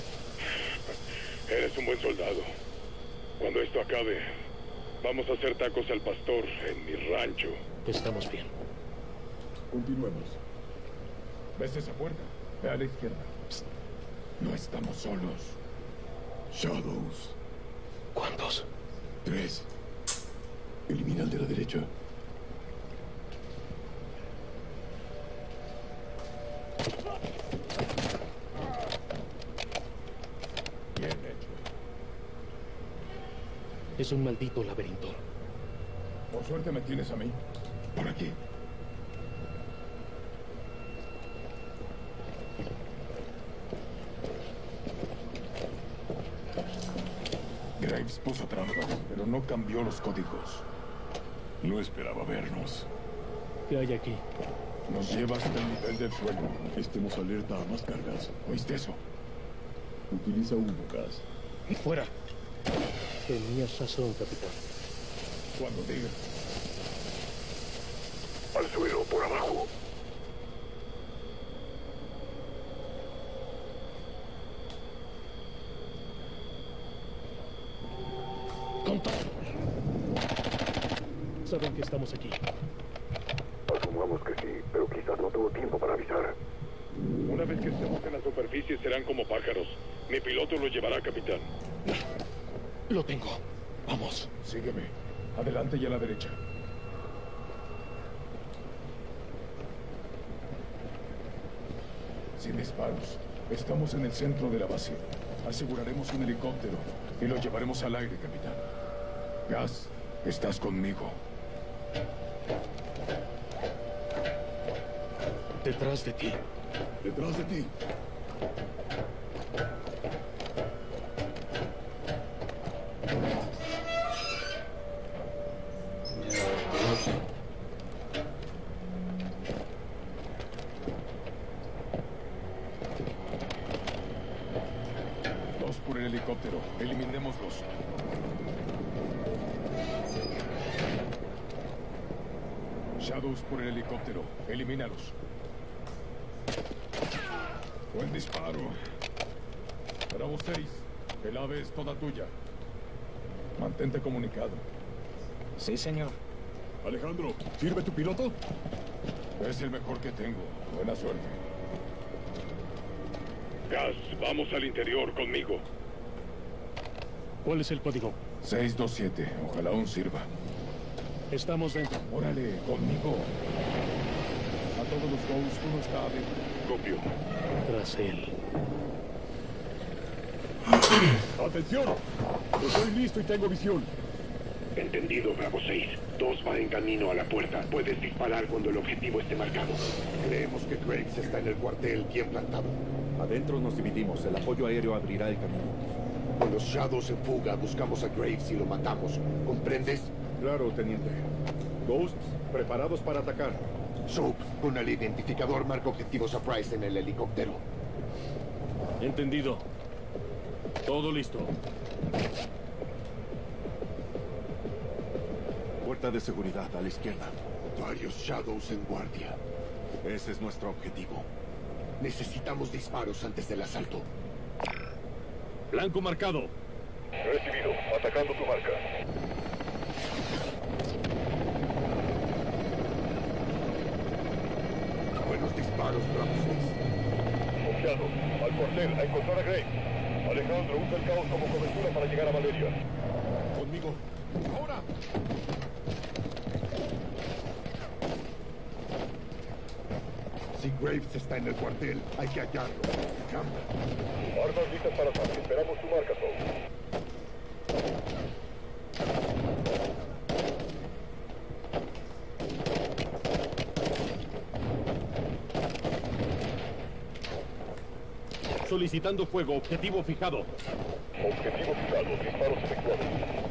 C: Eres un buen soldado. Cuando esto acabe, vamos a hacer tacos al pastor en mi rancho.
A: Estamos bien.
F: Continuemos. ¿Ves esa puerta? Ve a la izquierda. Psst. No estamos solos.
D: Shadows.
A: ¿Cuántos?
D: 3. Elimina al de la derecha.
F: Bien hecho.
A: Es un maldito laberinto.
F: Por suerte me tienes a mí. Por aquí. Graves puso trampas, pero no cambió los códigos.
D: No esperaba vernos.
A: ¿Qué hay aquí?
F: Nos lleva hasta el nivel del suelo.
D: Estemos alerta a más cargas.
F: ¿Oíste eso?
D: Utiliza uno, Gas.
A: ¡Fuera! Tenías razón, capitán.
F: Cuando diga.
D: Al suelo, por abajo.
A: Saben que estamos aquí.
D: Asumamos que sí, pero quizás no tuvo tiempo para avisar.
C: Una vez que estemos en la superficie serán como pájaros. Mi piloto lo llevará, capitán.
A: Lo tengo. Vamos.
F: Sígueme. Adelante y a la derecha. Sin disparos. Estamos en el centro de la base. Aseguraremos un helicóptero y lo llevaremos al aire, capitán. Gas, estás conmigo.
A: Detrás de ti.
D: Detrás de ti.
F: Dos por el helicóptero. Eliminémoslos. Shadows por el helicóptero. Elimínalos. Buen disparo. Bravo 6. El ave es toda tuya. Mantente comunicado.
N: Sí, señor.
F: Alejandro, ¿sirve tu piloto? Es el mejor que tengo. Buena suerte.
C: Gas, vamos al interior conmigo.
O: ¿Cuál es el código?
F: 627. Ojalá aún sirva.
O: Estamos dentro.
F: Órale, conmigo. A todos los Ghosts, uno está adentro.
C: Copio.
O: Tras él.
C: ¡Atención! Estoy listo y tengo visión. Entendido, Bravo 6. 2 va en camino a la puerta. Puedes disparar cuando el objetivo esté marcado.
K: Creemos que Graves está en el cuartel bien plantado.
B: Adentro nos dividimos. El apoyo aéreo abrirá el camino.
K: Con los Shadows en fuga, buscamos a Graves y lo matamos. ¿Comprendes?
B: Claro, teniente. Ghosts, preparados para atacar.
K: Soap, con el identificador marca objetivos a Price en el helicóptero.
A: Entendido. Todo listo.
B: Puerta de seguridad a la izquierda.
K: Varios Shadows en guardia.
B: Ese es nuestro objetivo.
K: Necesitamos disparos antes del asalto.
A: Blanco marcado.
C: Recibido. Atacando tu marca.
K: Buenos disparos, Bravo 6.
C: Confiado. Al cuartel, a encontrar a Graves. Alejandro, usa el caos como cobertura para llegar a Valeria.
K: Conmigo. ¡Ahora! Si Graves está en el cuartel, hay que hallarlo. Cambia.
C: Armas listas para ataque. Esperamos tu marca, Soap.
A: Solicitando fuego. Objetivo fijado.
C: Objetivo fijado. Disparos efectuados.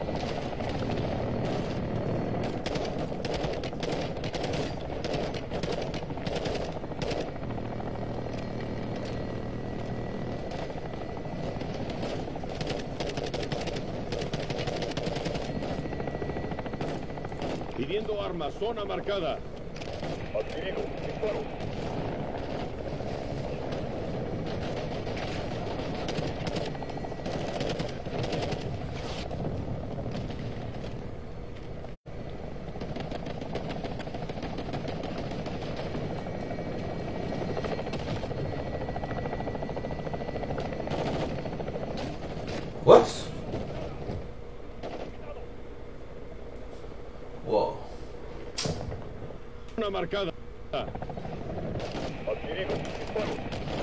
A: Pidiendo armas. Zona marcada.
C: Adquirido. Disparo.
E: What? Wow.
A: Zona marcada.
C: Adquirido. Disparo.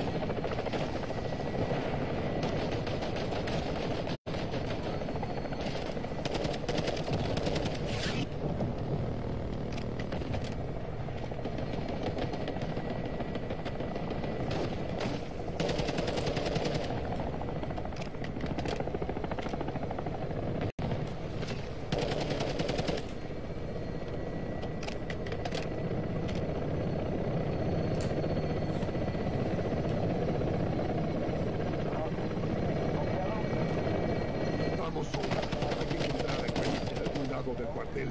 K: Vamos, Soap. Hay que encontrar a Graves en algún lado del cuartel.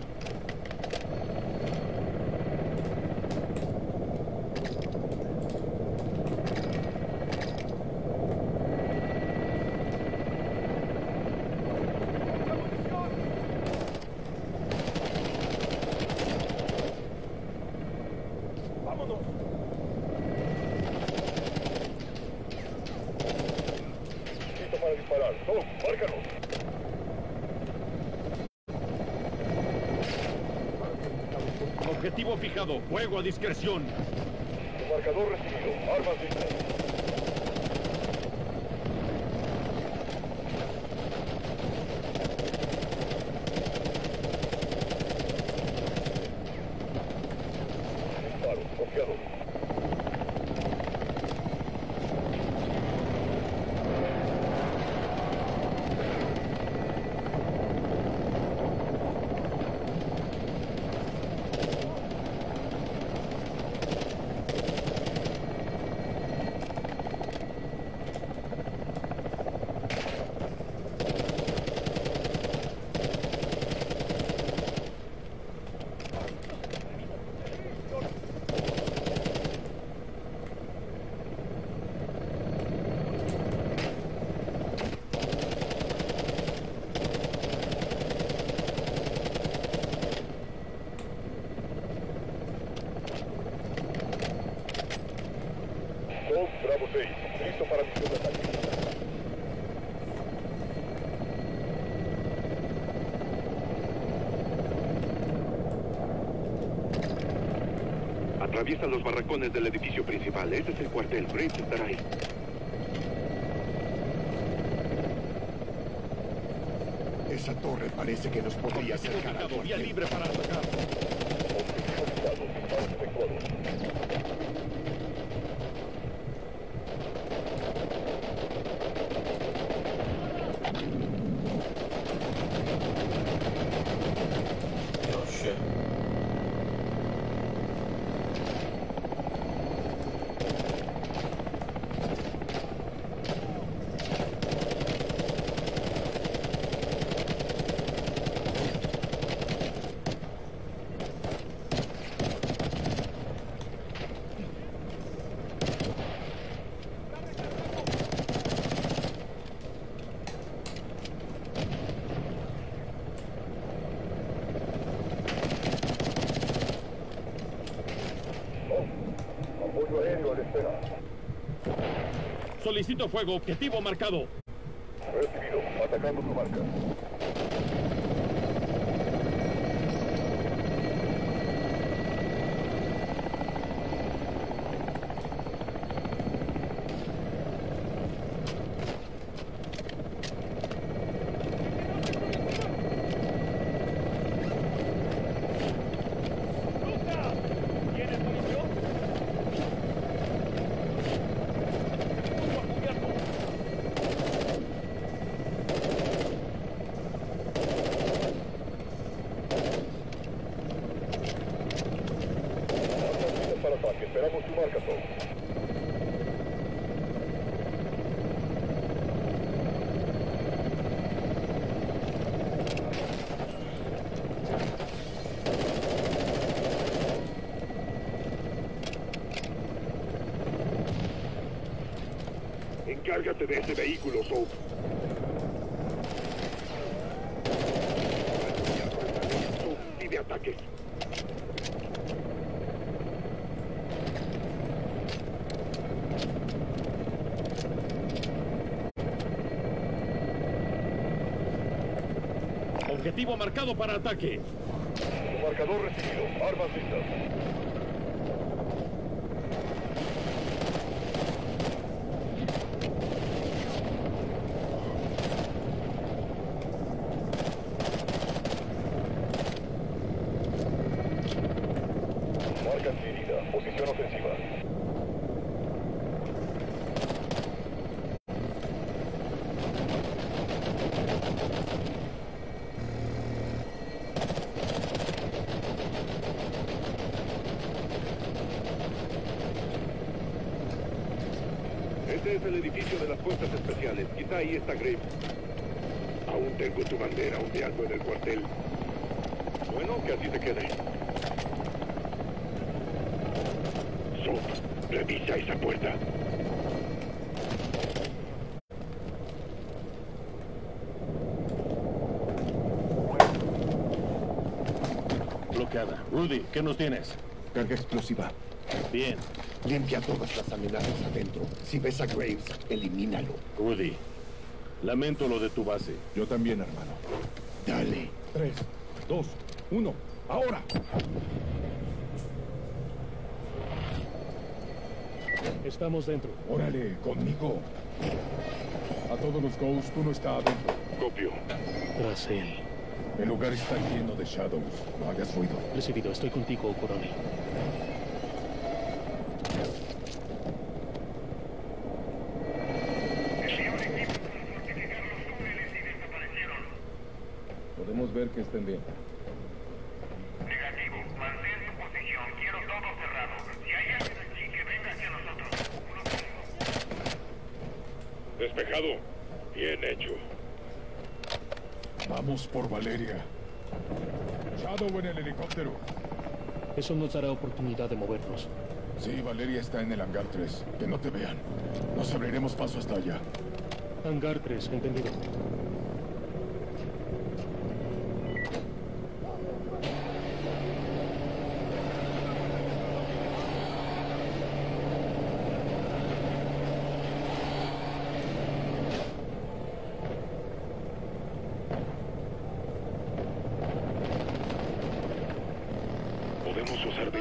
C: ¡Vámonos! Listo para disparar. Soap, márcanos.
A: Objetivo fijado. Fuego a discreción.
C: Tu marcador recibido. Armas listas. Disparo. Confiado. Bravo 6, listo para misión de ataque.
P: Atraviesa los barracones del edificio principal. Este es el cuartel. Graves estará ahí.
K: Esa torre parece que nos podría acercar al
A: Vía libre para atacar.
E: Oh shit.
C: Apoyo aéreo a la espera.
A: Solicito fuego. Objetivo marcado.
C: Recibido. Atacando tu marca.
G: ¿Tienes munición?
C: Para ataque. Esperamos tu marca, Tom. Encárgate de ese vehículo, Soap. Pide ataques.
A: Objetivo marcado para ataque.
C: Tu marcador recibido. Armas listas. Marca adquirida. Posición ofensiva. Este es el edificio de las fuerzas especiales. Quizá ahí está Graves. Aún tengo tu bandera ondeando en el cuartel. Bueno, que así se quede. Soap, revisa esa puerta.
A: Bloqueada. Rudy, ¿qué nos tienes?
K: Carga explosiva.
A: Bien.
K: Limpia todas las amenazas adentro. Si ves a Graves, elimínalo.
A: Rudy, lamento lo de tu base.
B: Yo también, hermano.
K: Dale.
B: 3, 2, 1, ahora.
O: Estamos dentro.
F: Órale, conmigo. A todos los Ghosts, tú no estás adentro.
C: Copio.
O: Tras él.
F: El lugar está lleno de Shadows. No hagas ruido.
O: Recibido. Estoy contigo, coronel.
B: Podemos ver que estén bien.
Q: Negativo. Mantén tu posición. Quiero todo cerrado. Si hay alguien aquí, que venga hacia nosotros.
C: Despejado. Bien hecho.
F: Vamos por Valeria. Shadow en el helicóptero.
O: Eso nos dará oportunidad de movernos.
F: Sí, Valeria está en el hangar 3. Que no te vean. Nos abriremos paso hasta allá.
O: Hangar 3, entendido.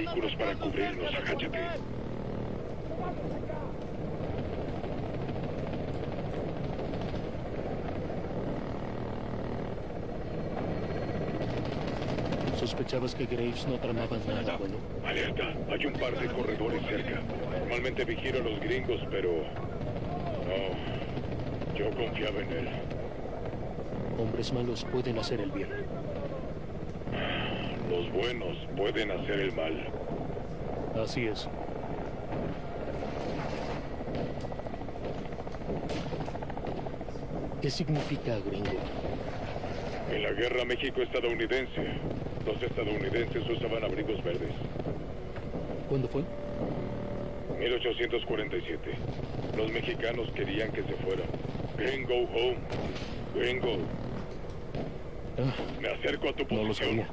C: vehículos para cubrirnos. Agáchate.
O: ¿Sospechabas que Graves no tramaba nada bueno?
C: Alerta, hay un par de corredores cerca. Normalmente vigilo a los gringos, pero... no, yo confiaba en él.
O: Hombres malos pueden hacer el bien.
C: Los buenos pueden hacer el mal.
O: Así es. ¿Qué significa gringo?
C: En la guerra México-estadounidense, los estadounidenses usaban abrigos verdes.
O: ¿Cuándo fue?
C: 1847. Los mexicanos querían que se fueran. Gringo home. Gringo. Me acerco a tu posición.
O: No lo sabía.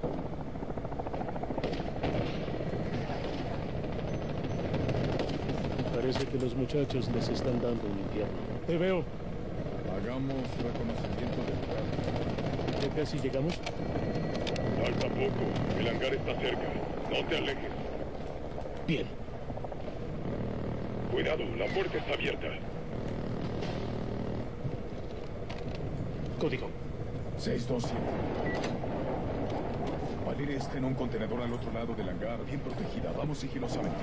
O: Parece que los muchachos les están dando un infierno. Te veo.
B: Hagamos reconocimiento del lugar.
O: ¿Ya casi llegamos?
C: Falta poco. El hangar está cerca. No te alejes.
O: Bien.
C: Cuidado, la puerta está abierta.
O: Código.
F: 627. Valeria está en un contenedor al otro lado del hangar, bien protegida. Vamos sigilosamente.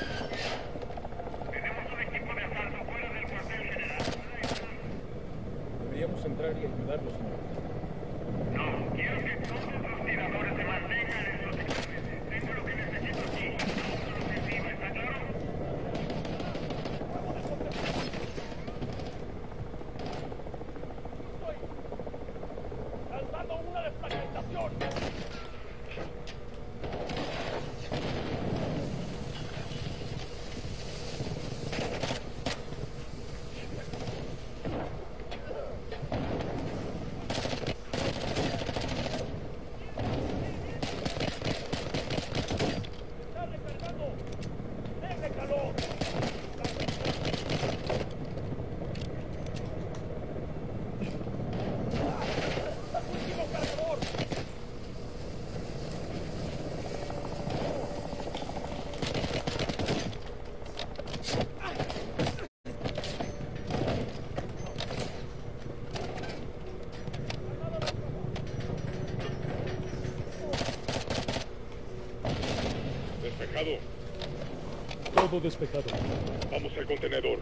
Q: Tenemos un equipo de asalto fuera del cuartel general.
B: Deberíamos entrar y ayudarlos, señor.
Q: No, quiero que todos los tiradores se mantengan en sus sectores. Tengo lo que necesito aquí. Uno ofensivo, ¿está claro?
G: ¡Lanzando una desfragmentación! ¡Está recargando! ¡Deje calor! ¡Último cargador!
C: Despejado.
O: Todo despejado.
C: Vamos al contenedor.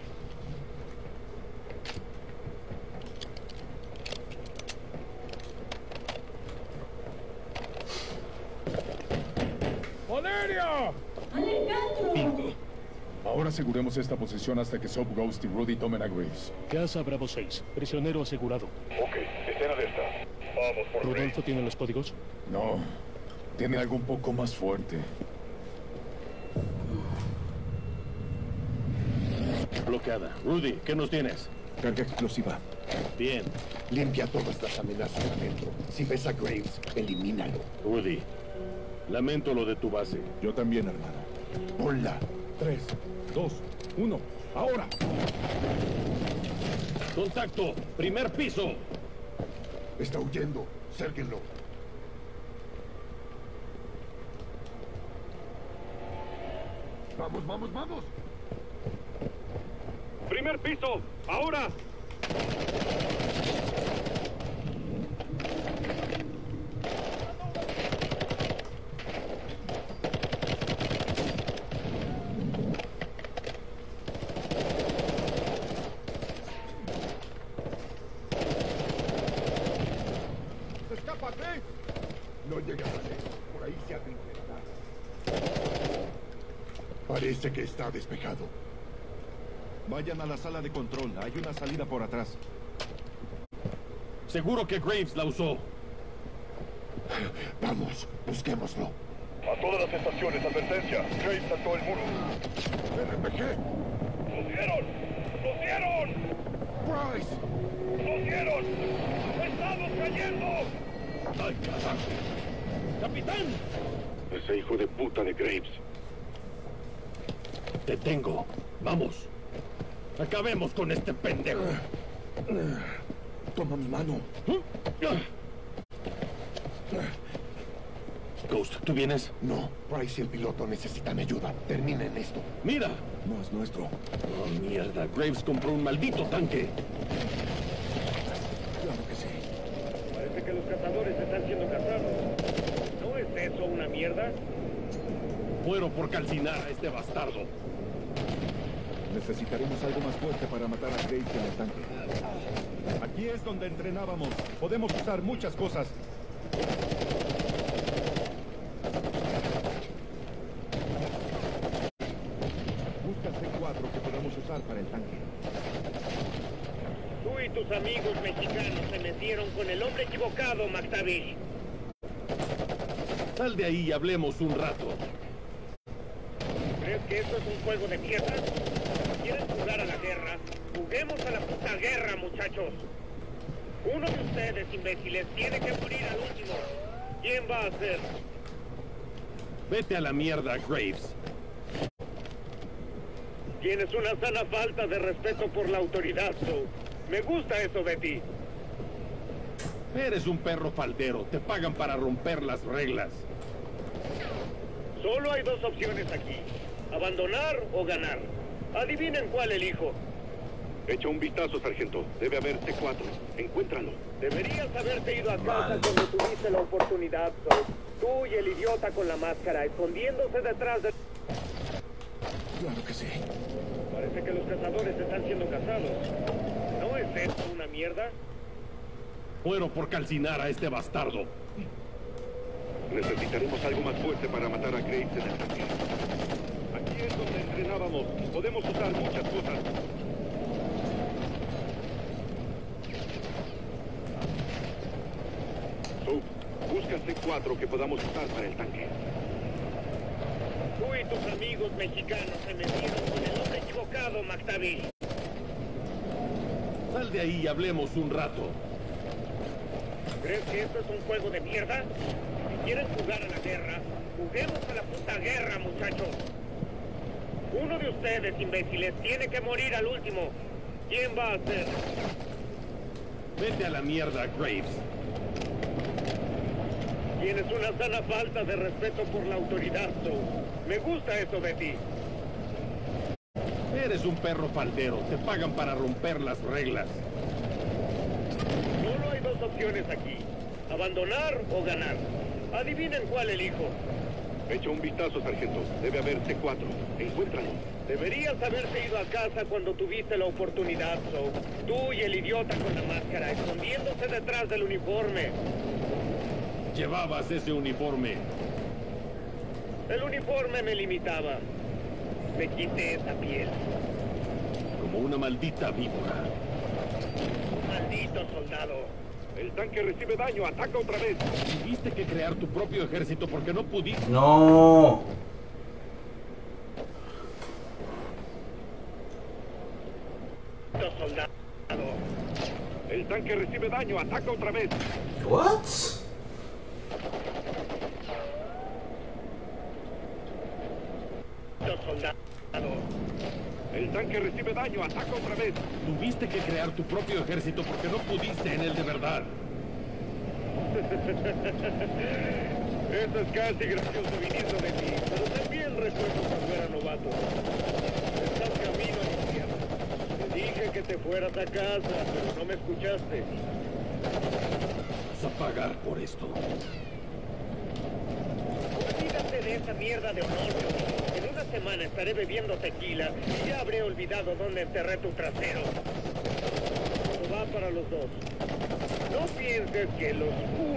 J: ¡Valeria!
F: Bingo. Ahora aseguremos esta posición hasta que Soap, Ghost y Rudy tomen a Graves.
O: Casa Bravo 6. Prisionero asegurado.
C: Ok, estén alerta. Vamos por Graves.
O: ¿Rodolfo tiene los códigos?
F: No. Tiene algo un poco más fuerte.
A: Bloqueada. Rudy, ¿qué nos tienes?
K: Carga explosiva.
A: Bien.
K: Limpia todas las amenazas adentro. Si ves a Graves, elimínalo.
A: Rudy, lamento lo de tu base.
K: Yo también, hermano. Ponla.
B: 3, 2, 1. ¡Ahora!
A: ¡Contacto! ¡Primer piso!
K: Está huyendo. Cérquenlo. ¡Vamos, vamos, vamos!
C: ¡Primer piso! ¡Ahora!
K: ¡Se escapa, Graves! No llega a lejos. Por ahí se atrincherará. Parece que está despejado.
B: Vayan a la sala de control. Hay una salida por atrás.
A: Seguro que Graves la usó.
K: Vamos, busquémoslo.
C: A todas las estaciones, advertencia. Graves saltó el muro.
K: ¡RPG!
C: ¡Los dieron! ¡Los dieron!
K: ¡Price!
C: ¡Los dieron! ¡Estamos cayendo!
A: ¡Ay, carajo! ¡Capitán!
C: Ese hijo de puta de Graves.
A: Te tengo. Vamos. Acabemos con este pendejo.
K: Toma mi mano.
A: Ghost Ghost, ¿tú vienes?
K: No, Price y el piloto necesitan ayuda. Terminen esto.
A: ¡Mira!
B: No es nuestro.
A: Oh, mierda. Graves compró un maldito tanque.
B: Claro que sí.
C: Parece que los cazadores están siendo cazados. ¿No es eso una mierda?
A: Muero por calcinar a este bastardo.
B: Necesitaremos algo más fuerte para matar a Graves en el tanque. Aquí es donde entrenábamos. Podemos usar muchas cosas. Busca C4 que podamos usar para el tanque.
C: Tú y tus amigos mexicanos se metieron con el hombre equivocado, McTavish.
A: Sal de ahí y hablemos un rato.
C: ¿Crees que esto es un juego de mierda? ¿Quieren jugar a la guerra? Juguemos a la puta guerra, muchachos. Uno de ustedes, imbéciles, tiene que morir al último. ¿Quién va a ser?
A: Vete a la mierda, Graves.
C: Tienes una sana falta de respeto por la autoridad, Joe. Me gusta eso de ti.
A: Eres un perro faldero. Te pagan para romper las reglas.
C: Solo hay dos opciones aquí. Abandonar o ganar. Adivinen cuál elijo.
P: Echa un vistazo, sargento. Debe haber C4. Encuéntralo.
C: Deberías haberte ido a casa cuando tuviste la oportunidad, Joe. Tú y el idiota con la máscara, escondiéndose detrás de...
B: Claro que sí.
C: Parece que los cazadores están siendo cazados. ¿No es esto una mierda?
A: Muero por calcinar a este bastardo.
P: Necesitaremos algo más fuerte para matar a Graves en el tanque. Aquí es donde entrenábamos. Podemos usar muchas cosas. Soap, busca C4 que podamos usar para el tanque.
C: Tú y tus amigos mexicanos se metieron con el hombre equivocado, McTavish.
A: Sal de ahí y hablemos un rato.
C: ¿Crees que esto es un juego de mierda? Si quieren jugar a la guerra, juguemos a la puta guerra, muchachos. Uno de ustedes, imbéciles, tiene que morir al último. ¿Quién va a ser?
A: Vete a la mierda, Graves.
C: Tienes una sana falta de respeto por la autoridad, Joe. Me gusta eso de ti.
A: Eres un perro faldero. Te pagan para romper las reglas.
C: Solo hay dos opciones aquí. Abandonar o ganar. Adivinen cuál elijo.
P: Echa un vistazo, sargento. Debe haber C4. Encuéntralo.
C: Deberías haberte ido a casa cuando tuviste la oportunidad, Joe. Tú y el idiota con la máscara, escondiéndose detrás del uniforme.
A: Llevabas ese uniforme.
C: El uniforme me limitaba. Me quité esa piel.
A: Como una maldita víbora.
C: Un maldito soldado.
P: El tanque recibe daño. Ataca otra vez.
A: Tuviste que crear tu propio ejército porque no pudiste.
E: No.
C: Soldado.
P: El tanque recibe daño. Ataca otra vez.
E: What?
C: Soldado.
P: El tanque recibe daño. Ataca otra vez.
A: Tuviste que crear tu propio ejército porque no pudiste en él de verdad.
C: Eso es casi gracioso viniendo de ti, pero también recuerdo cuando era novato. Estás camino al infierno. Te dije que te fueras a casa, pero no me escuchaste.
A: Vas a pagar por esto.
C: Olvídate de esa mierda de honor, Johnny. En una semana estaré bebiendo tequila y ya habré olvidado dónde enterré tu trasero. Esto va para los dos. No pienses que los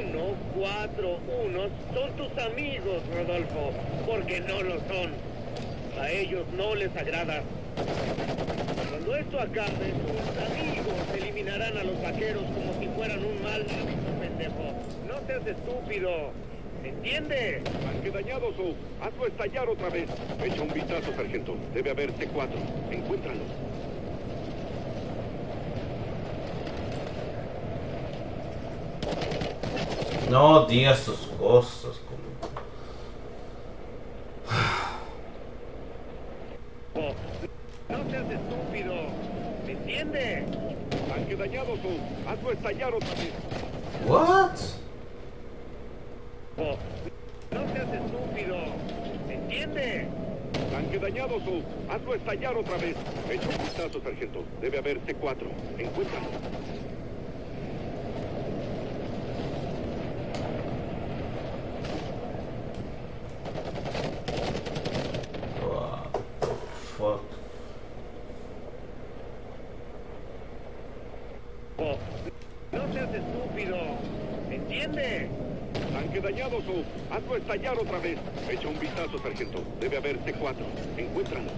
C: 141 son tus amigos, Rodolfo, porque no lo son. A ellos no les agrada. Cuando esto acabe, tus amigos eliminarán a los vaqueros como si fueran un mal hábito, pendejo. No seas estúpido. ¿Entiende?
P: Tanque dañado, Soap. Hazlo estallar otra vez. Echa un vistazo, sargento. Debe haber C4. Encuéntralo.
E: No digas tus cosas.
C: No seas estúpido. ¿Me entiende?
P: Tanque dañado, Soap. Hazlo estallar otra vez.
E: What?
C: No seas seas estúpido. ¿Entiende?
P: Tanque dañado, Soap. Hazlo estallar otra vez. Echa un vistazo, sargento. Debe haber T4. Encuéntralo.
E: Fuck.
C: Oh, no seas estúpido. ¿Entiende?
P: Tanque dañado, Soap. Hazlo estallar otra vez. Echa un vistazo, sargento. Debe haber T4. Encuéntralo.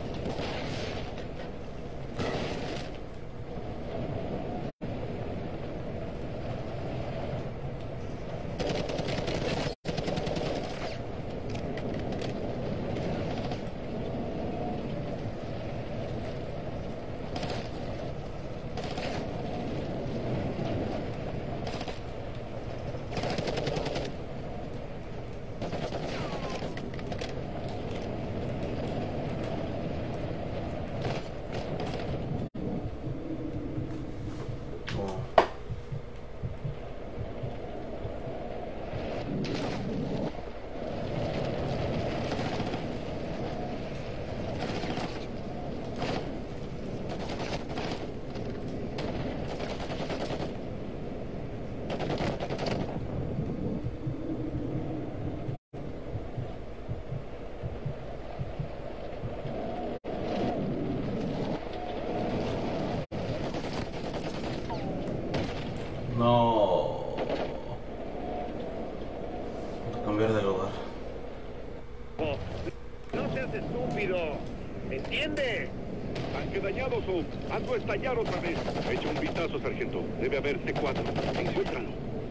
E: No. Cambiar de lugar.
C: Oh, no seas estúpido. ¿Entiende?
P: Tanque dañado, Soap. Hazlo estallar otra vez. Echa un vistazo, sargento. Debe haber T4. Encuéntralo.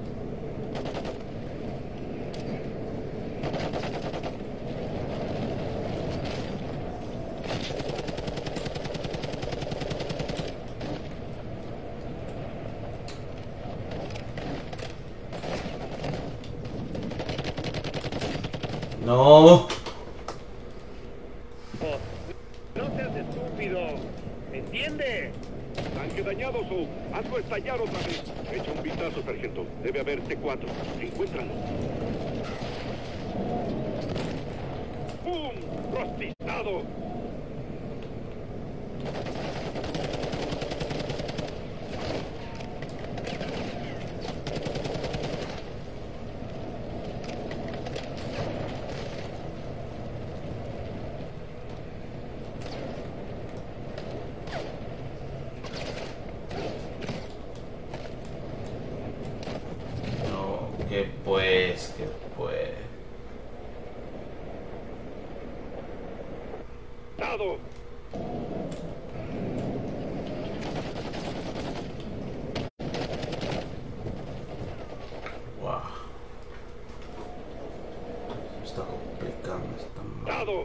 E: No.
C: Oh, no seas estúpido. ¿Entiende?
P: Tanque dañado, Soap. Hazlo estallar otra vez. Echa un vistazo, sargento. Debe haber T4. Encuéntralo. ¡Bum! ¡Rostizado!
E: Que pues.
P: ¡Dado!
E: Wow. Se está complicando esta madre.
P: ¡Dado!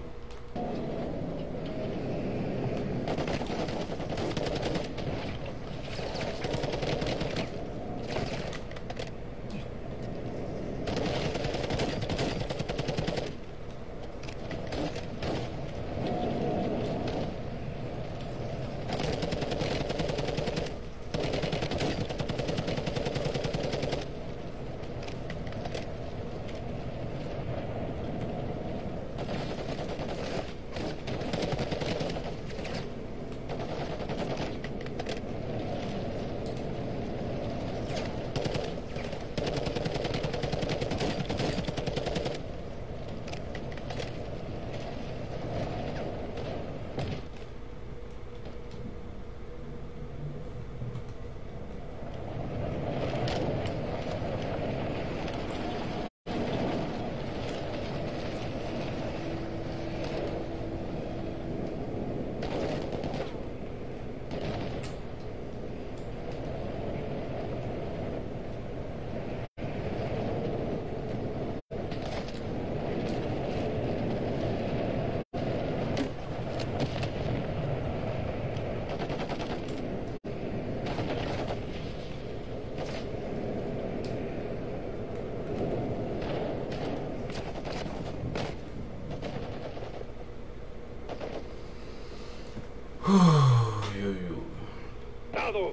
P: ¡Dado!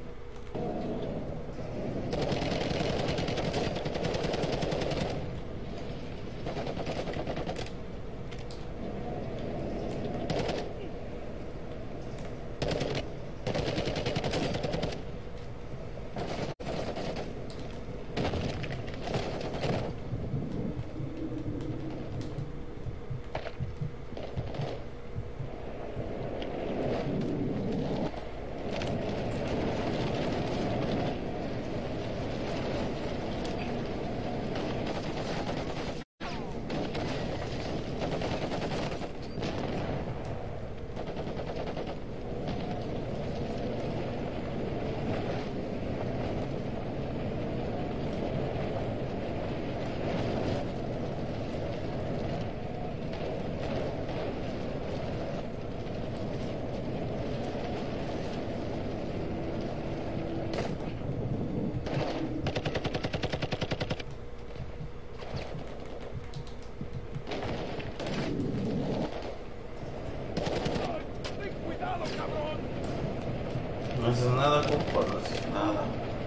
E: No haces nada, compa, no haces nada.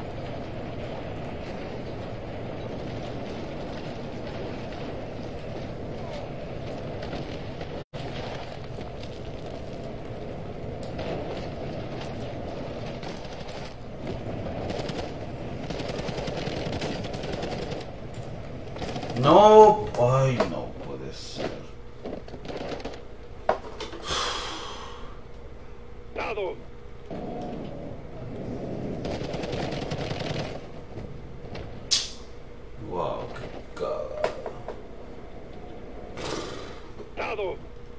E: No, ay, no puede ser.
P: Dado.
E: Wow, qué cagada.
P: Dado.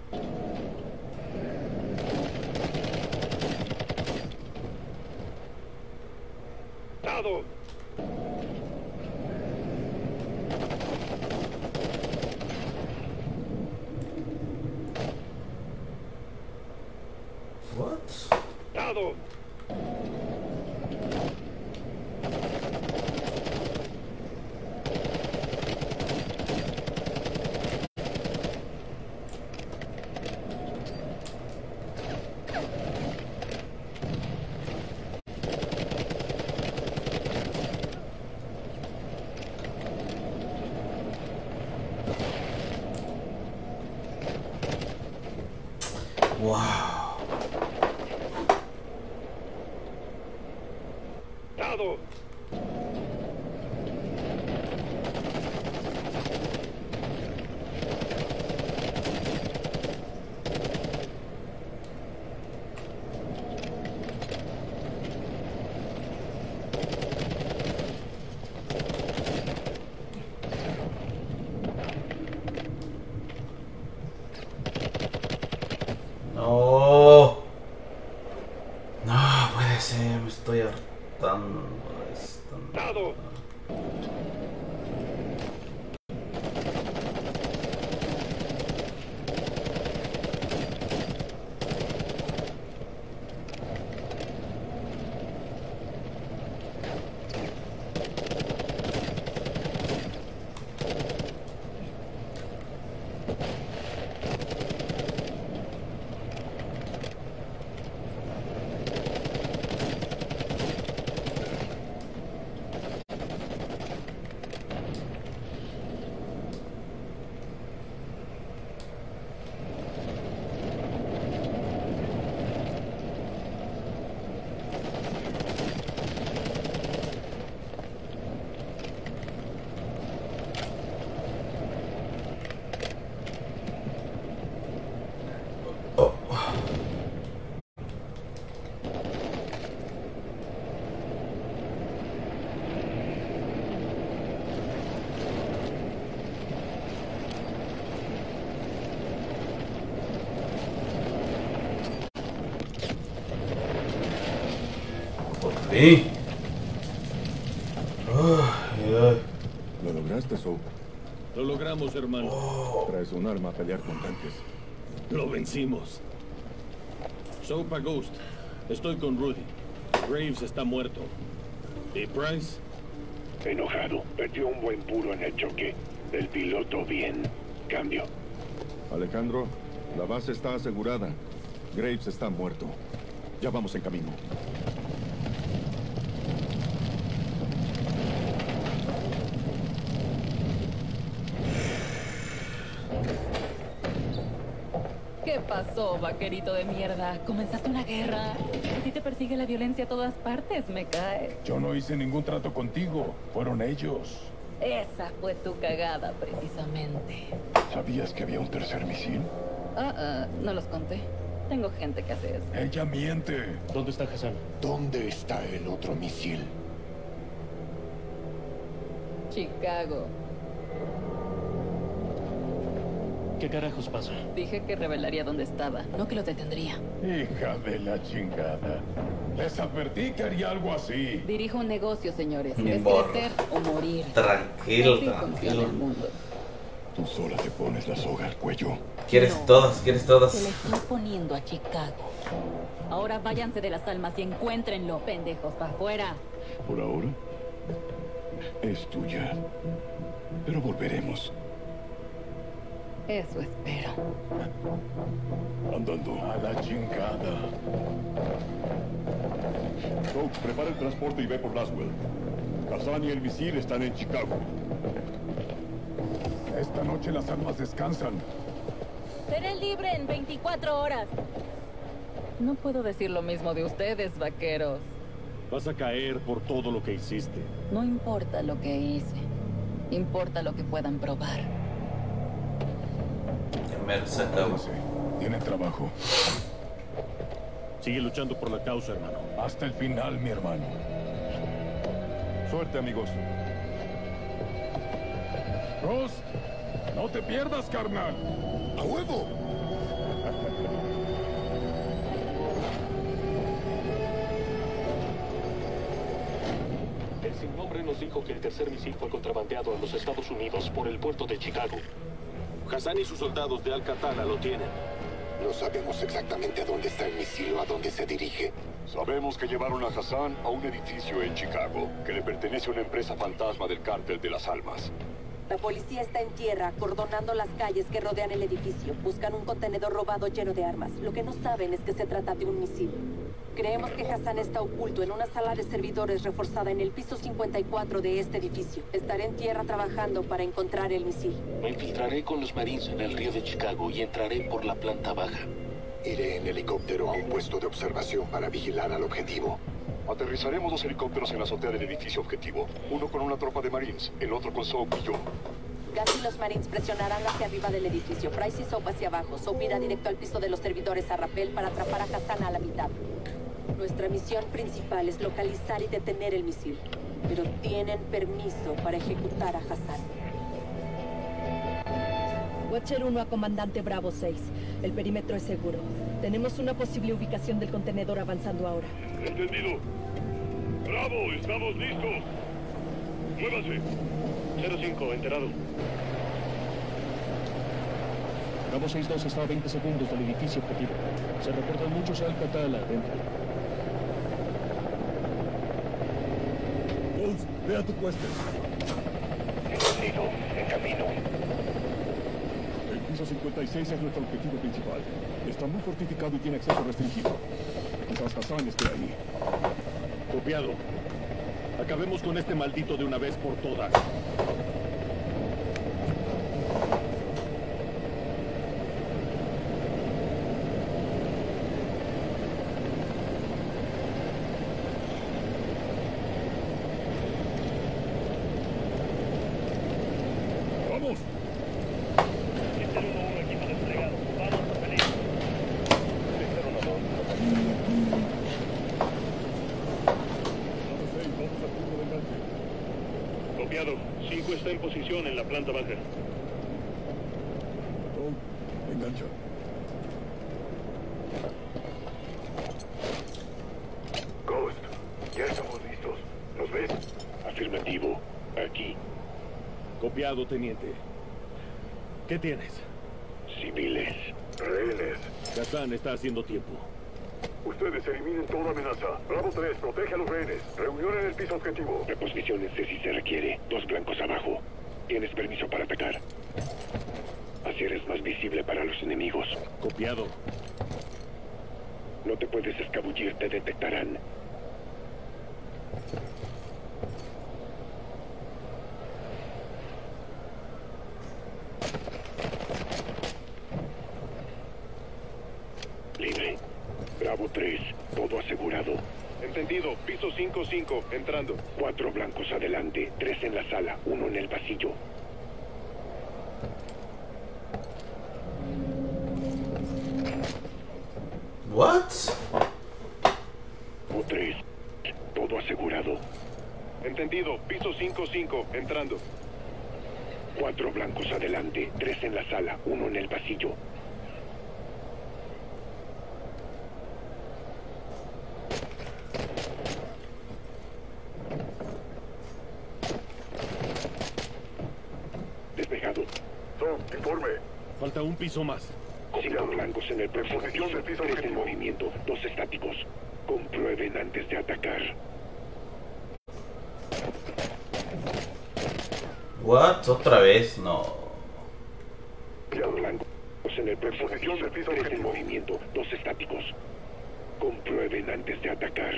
P: Dado.
E: What?
P: Dado.
E: Wow.
P: Dado.
E: No. No puede ser, me estoy hartando de esta
P: Dado.
E: Sí.
B: ¿Lo lograste, Soap?
A: Lo logramos, hermano.
B: Traes un arma a pelear con tanques.
A: Lo vencimos. Soap a Ghost. Estoy con Rudy. Graves está muerto. ¿Y Price?
P: Enojado. Perdió un buen puro en el choque. El piloto bien. Cambio.
B: Alejandro, la base está asegurada. Graves está muerto. Ya vamos en camino.
H: ¿Qué pasó?
R: pasó, vaquerito de mierda? ¿Comenzaste una guerra? A ti te persigue la violencia a todas partes, me cae.
F: Yo no hice ningún trato contigo. Fueron ellos.
R: Esa fue tu cagada, precisamente.
D: ¿Sabías que había un tercer misil?
R: No los conté. Tengo gente que hace eso.
F: Ella miente.
O: ¿Dónde está Hassan?
K: ¿Dónde está el otro misil?
R: Chicago.
O: ¿Qué carajos pasa?
R: Dije que revelaría dónde estaba, no que lo detendría.
F: Hija de la chingada. Les advertí que haría algo así.
R: Dirijo un negocio, señores.
E: Mi
R: Es
E: morro.
R: crecer o morir.
E: Tranquilo,
R: Así funciona
E: tranquilo.
R: el mundo.
D: Tú sola te pones la soga al cuello.
E: ¿Quieres
R: No.
E: todas? ¿Quieres
R: Se
E: todas?
R: le estoy poniendo a Chicago. Ahora váyanse de las almas y encuéntrenlo, pendejos, para afuera.
D: Por ahora, es tuya. Pero volveremos.
R: Eso espero.
D: Andando.
F: A la chingada.
L: Doug, prepara el transporte y ve por Laswell. Hassan y el misil están en Chicago.
F: Esta noche las almas descansan.
R: Seré libre en 24 horas. No puedo decir lo mismo de ustedes, vaqueros.
A: Vas a caer por todo lo que hiciste.
R: No importa lo que hice. Importa lo que puedan probar.
E: Se acabó.
F: Tienen trabajo.
A: Sigue luchando por la causa, hermano.
F: Hasta el final, mi hermano.
B: Suerte, amigos.
F: Ghost, no te pierdas, carnal.
K: ¡A huevo!
O: El sin nombre nos dijo que el tercer misil fue contrabandeado a los Estados Unidos por el puerto de Chicago.
A: Hassan y sus soldados de Al-Qatala lo tienen.
K: No sabemos exactamente a dónde está el misil o a dónde se dirige.
L: Sabemos que llevaron a Hassan a un edificio en Chicago, que le pertenece a una empresa fantasma del cártel de las almas.
S: La policía está en tierra, acordonando las calles que rodean el edificio. Buscan un contenedor robado lleno de armas. Lo que no saben es que se trata de un misil. Creemos que Hassan está oculto en una sala de servidores reforzada en el piso 54 de este edificio. Estaré en tierra trabajando para encontrar el misil.
O: Me infiltraré con los Marines en el río de Chicago y entraré por la planta baja.
K: Iré en helicóptero a un puesto de observación para vigilar al objetivo.
L: Aterrizaremos 2 helicópteros en la azotea del edificio objetivo. Uno con una tropa de Marines, el otro con Soap y yo.
S: Gas y los Marines presionarán hacia arriba del edificio. Price y Soap hacia abajo. Soap irá directo al piso de los servidores a rappel para atrapar a Hassan a la mitad. Nuestra misión principal es localizar y detener el misil. Pero tienen permiso para ejecutar a Hassan.
H: Watcher 1 a Comandante Bravo 6. El perímetro es seguro. Tenemos una posible ubicación del contenedor avanzando ahora.
P: Entendido. Bravo, estamos listos. Muévase. 05, enterado.
O: Bravo 6-2 está a 20 segundos del edificio objetivo. Se reportan muchos Al-Qatala adentro.
B: Wolf, ve a tu puesto.
P: Entendido. En camino.
B: El piso 56 es nuestro objetivo principal. Está muy fortificado y tiene acceso restringido. Quizás Hassan esté ahí.
A: Copiado. Acabemos con este maldito de una vez por todas.
B: ¡Vamos!
P: Mister 1-1, equipo desplegado. Vamos a salir. Mister 1-2.
B: Vamos al punto de enganche.
P: Copiado. 5 está en posición en la planta baja.
B: Tom, engancha.
P: Ghost, ya estamos listos. ¿Nos ves? Afirmativo. Aquí.
A: Copiado, teniente. ¿Qué tienes?
P: Civiles. Rehenes.
A: Hassan está haciendo tiempo.
P: Ustedes eliminen toda amenaza. Bravo 3, protege a los rehenes. Reunión en el piso objetivo. Reposiciones si se requiere. 2 blancos abajo. Tienes permiso para atacar. Así eres más visible para los enemigos.
A: Copiado.
P: No te puedes escabullir, te detectarán. Bravo 3, todo asegurado.
C: Entendido, piso 5-5, entrando.
P: 4 blancos adelante, 3 en la sala, 1 en el pasillo.
E: What?
P: Bravo 3, todo asegurado.
C: Entendido, piso 5-5, entrando.
P: 4 blancos adelante, 3 en la sala, 1 en el pasillo. Despejado.
C: Informe. Falta un piso más.
P: 5 blancos en el próximo piso, 3 en movimiento, 2 estáticos. Comprueben antes de atacar.
E: What? ¿Otra vez? No.
P: 5 blancos en el próximo piso, 3 en movimiento, 2 estáticos. Comprueben antes de atacar.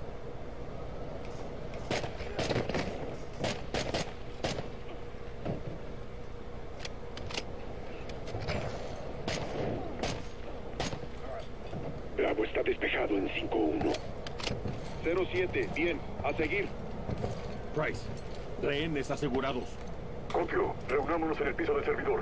P: Bravo está despejado en 5-1.
C: 07, bien, a seguir. Price, rehenes asegurados.
P: Copio, reunámonos en el piso del servidor.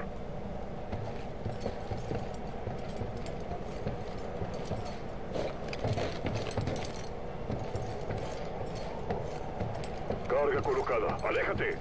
C: Carga colocada, aléjate.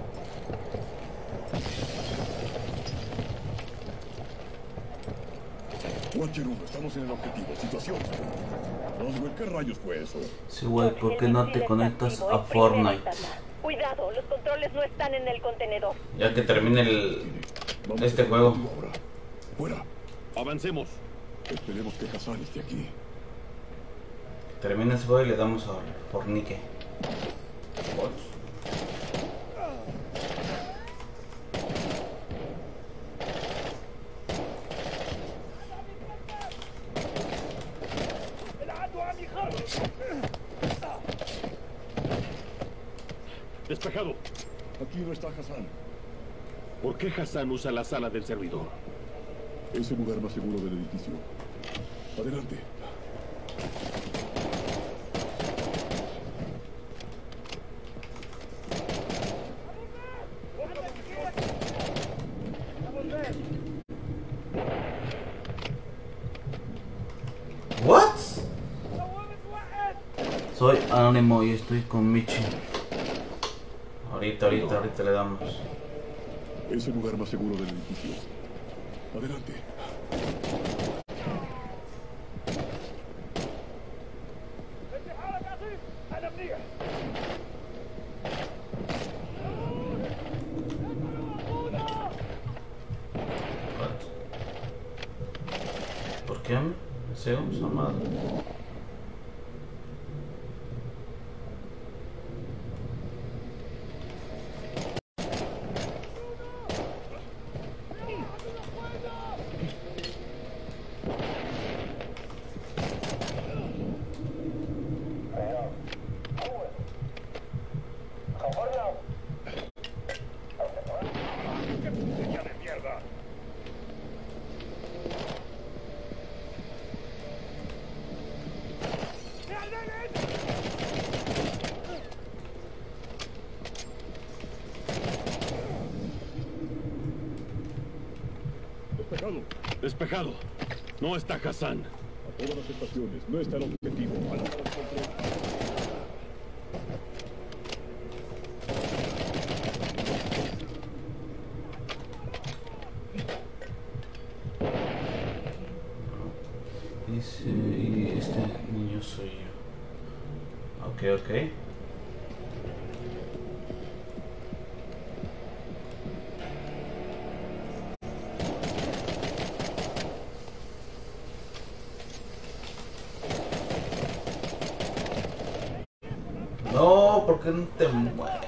B: Watcher 1, estamos en el objetivo. Situación. Roswell, ¿qué rayos fue eso?
E: Sí, güey, ¿por qué no te conectas a Fortnite?
T: Cuidado, los controles no están en el contenedor.
E: Ya que termine este juego.
B: Fuera.
A: Avancemos.
B: Esperemos que Hassan esté aquí.
E: Termina ese juego y le damos a Fornique.
A: Despejado.
B: Aquí no está Hassan.
A: ¿Por qué Hassan usa la sala del servidor?
B: Es el lugar más seguro del edificio. Adelante.
E: What? Soy Anónimo y estoy con Michi. Ahorita le damos.
B: Es el lugar más seguro del edificio. Adelante.
E: ¿Por qué me hacemos amado?
A: Despejado. No está Hassan.
B: A todas las estaciones. No está el objetivo. A la sala de control.
E: Y este niño soy yo. Ok. No, ¿por qué no te mueres?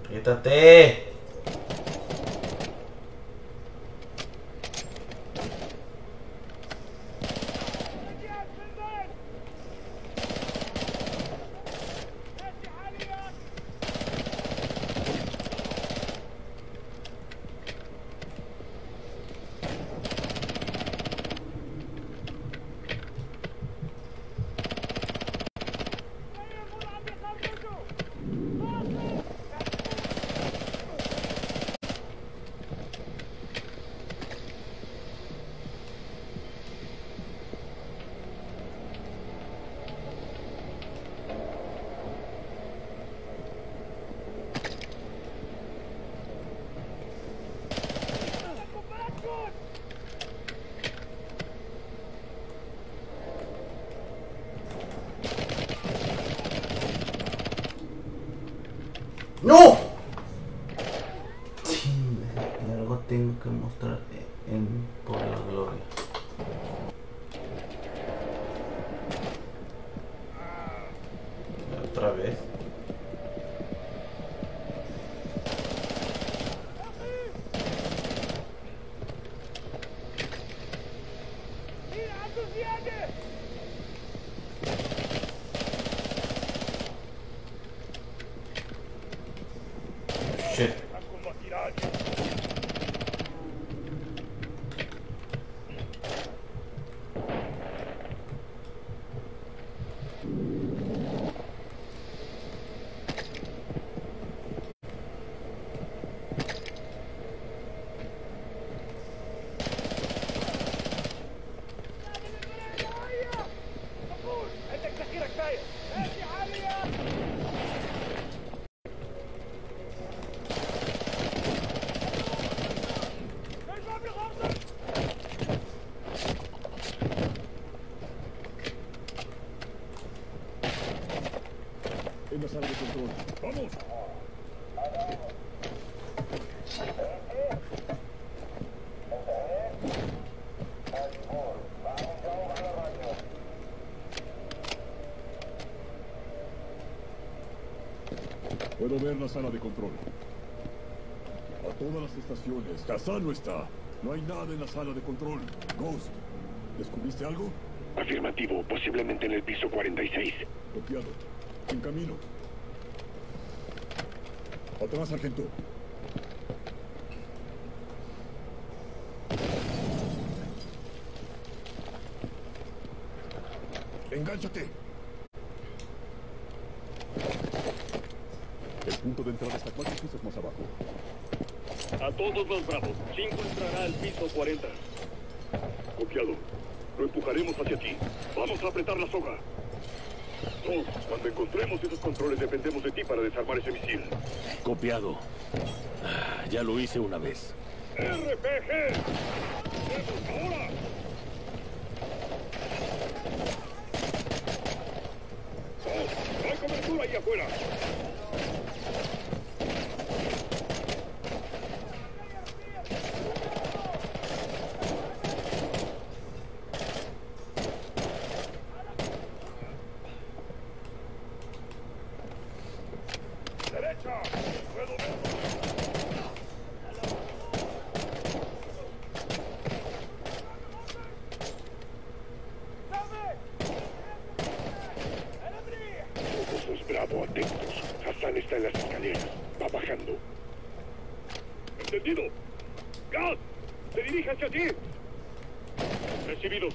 E: Quítate. ¡No! Sí, algo tengo que mostrar por la gloria. Otra vez. Shit.
B: En la sala de control. ¡Vamos! Puedo ver la sala de control. A todas las estaciones. Hassan no está. No hay nada en la sala de control. Ghost, ¿descubriste algo?
P: Afirmativo, posiblemente en el piso 46.
B: Copiado. En camino. Atrás, sargento. Engánchate. El punto de entrada está 4 pisos más abajo.
P: A todos los bravos, 5 entrará al piso 40. Copiado. Lo empujaremos hacia ti. Vamos a apretar la soga. 2. Cuando encontremos esos controles dependemos de ti para desarmar ese misil.
A: Copiado. Ya lo hice una vez.
P: ¡RPG! ¡Ahora! ¡No hay cobertura ahí afuera! Bravo, atentos. Hassan está en las escaleras. Va bajando. ¿Entendido? ¡Gas! ¡Se dirige hacia ti! Recibido.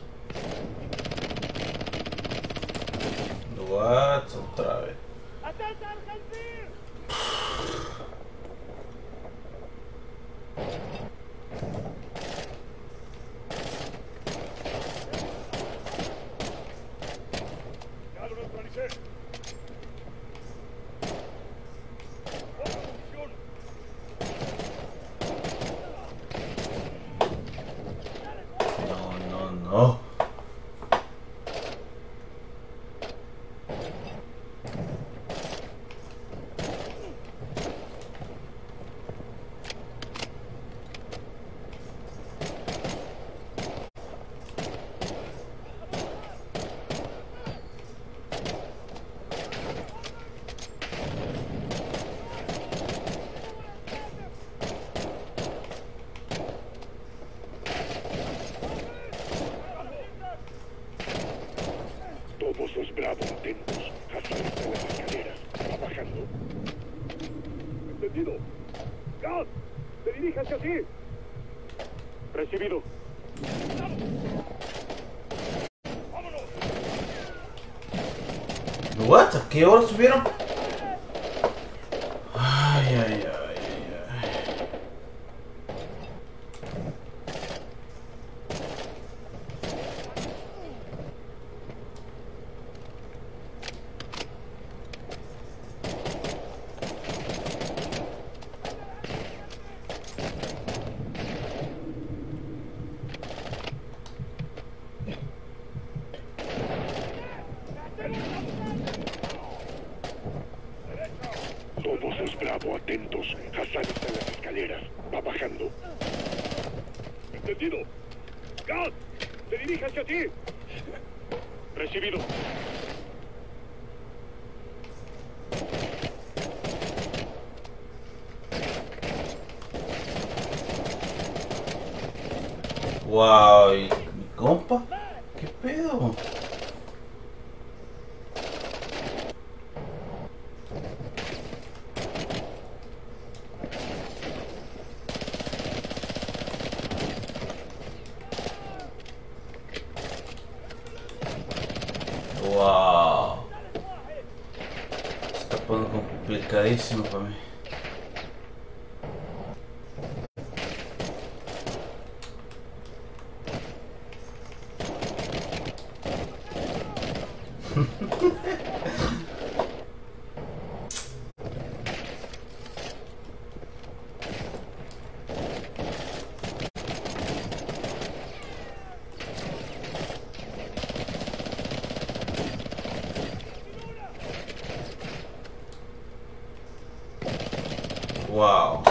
E: What? Otra vez.
P: Ya lo neutralicé.
E: No.
P: Entendido. Gas, se dirige hacia ti. Recibido.
E: ¿What? ¿A qué hora subieron? Ay, ay, ay, ay.
P: Todos los Bravo, atentos. Hassan está en las escaleras. Va bajando. Entendido. Gas, se dirige hacia ti. Recibido.
E: Wow, ¿y mi compa? ¿Qué pedo? Wow. Se está poniendo complicadísimo para mí. Wow.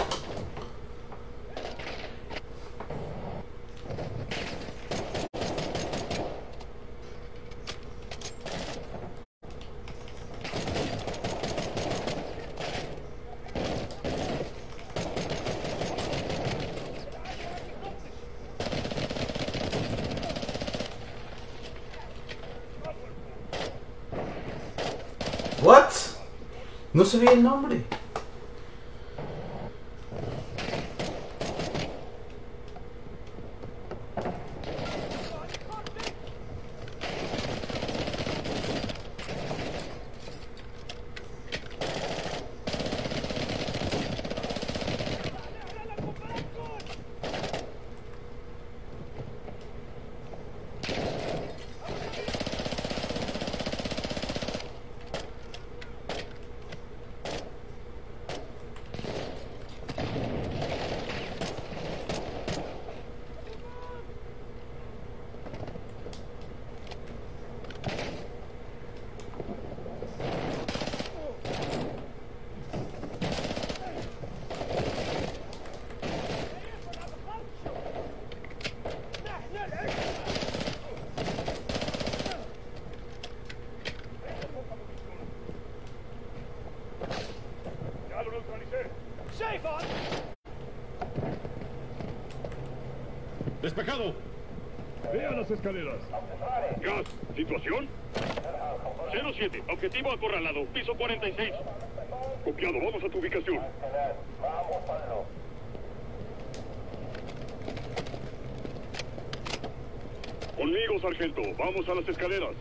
E: What? No sabía el nombre.
A: ¡Despejado!
B: ¡Vean las escaleras!
P: Gas, ¿situación? 07, objetivo acorralado, piso 46. Copiado, vamos a tu ubicación. Conmigo, sargento, vamos a las escaleras.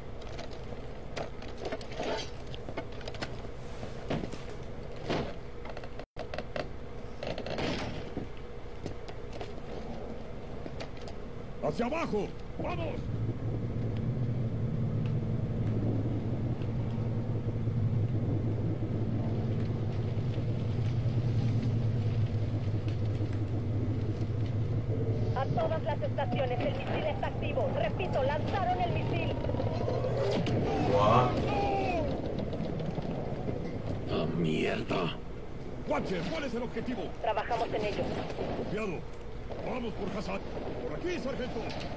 B: ¡Hacia abajo! ¡Vamos!
T: A todas las estaciones, el misil está activo. Repito, lanzaron el misil.
E: Wow.
A: ¡Ah, mierda!
B: Watcher, ¿cuál es el objetivo?
T: Trabajamos en ello.
B: Copiado. Vamos por Hassan. Por aquí, sargento.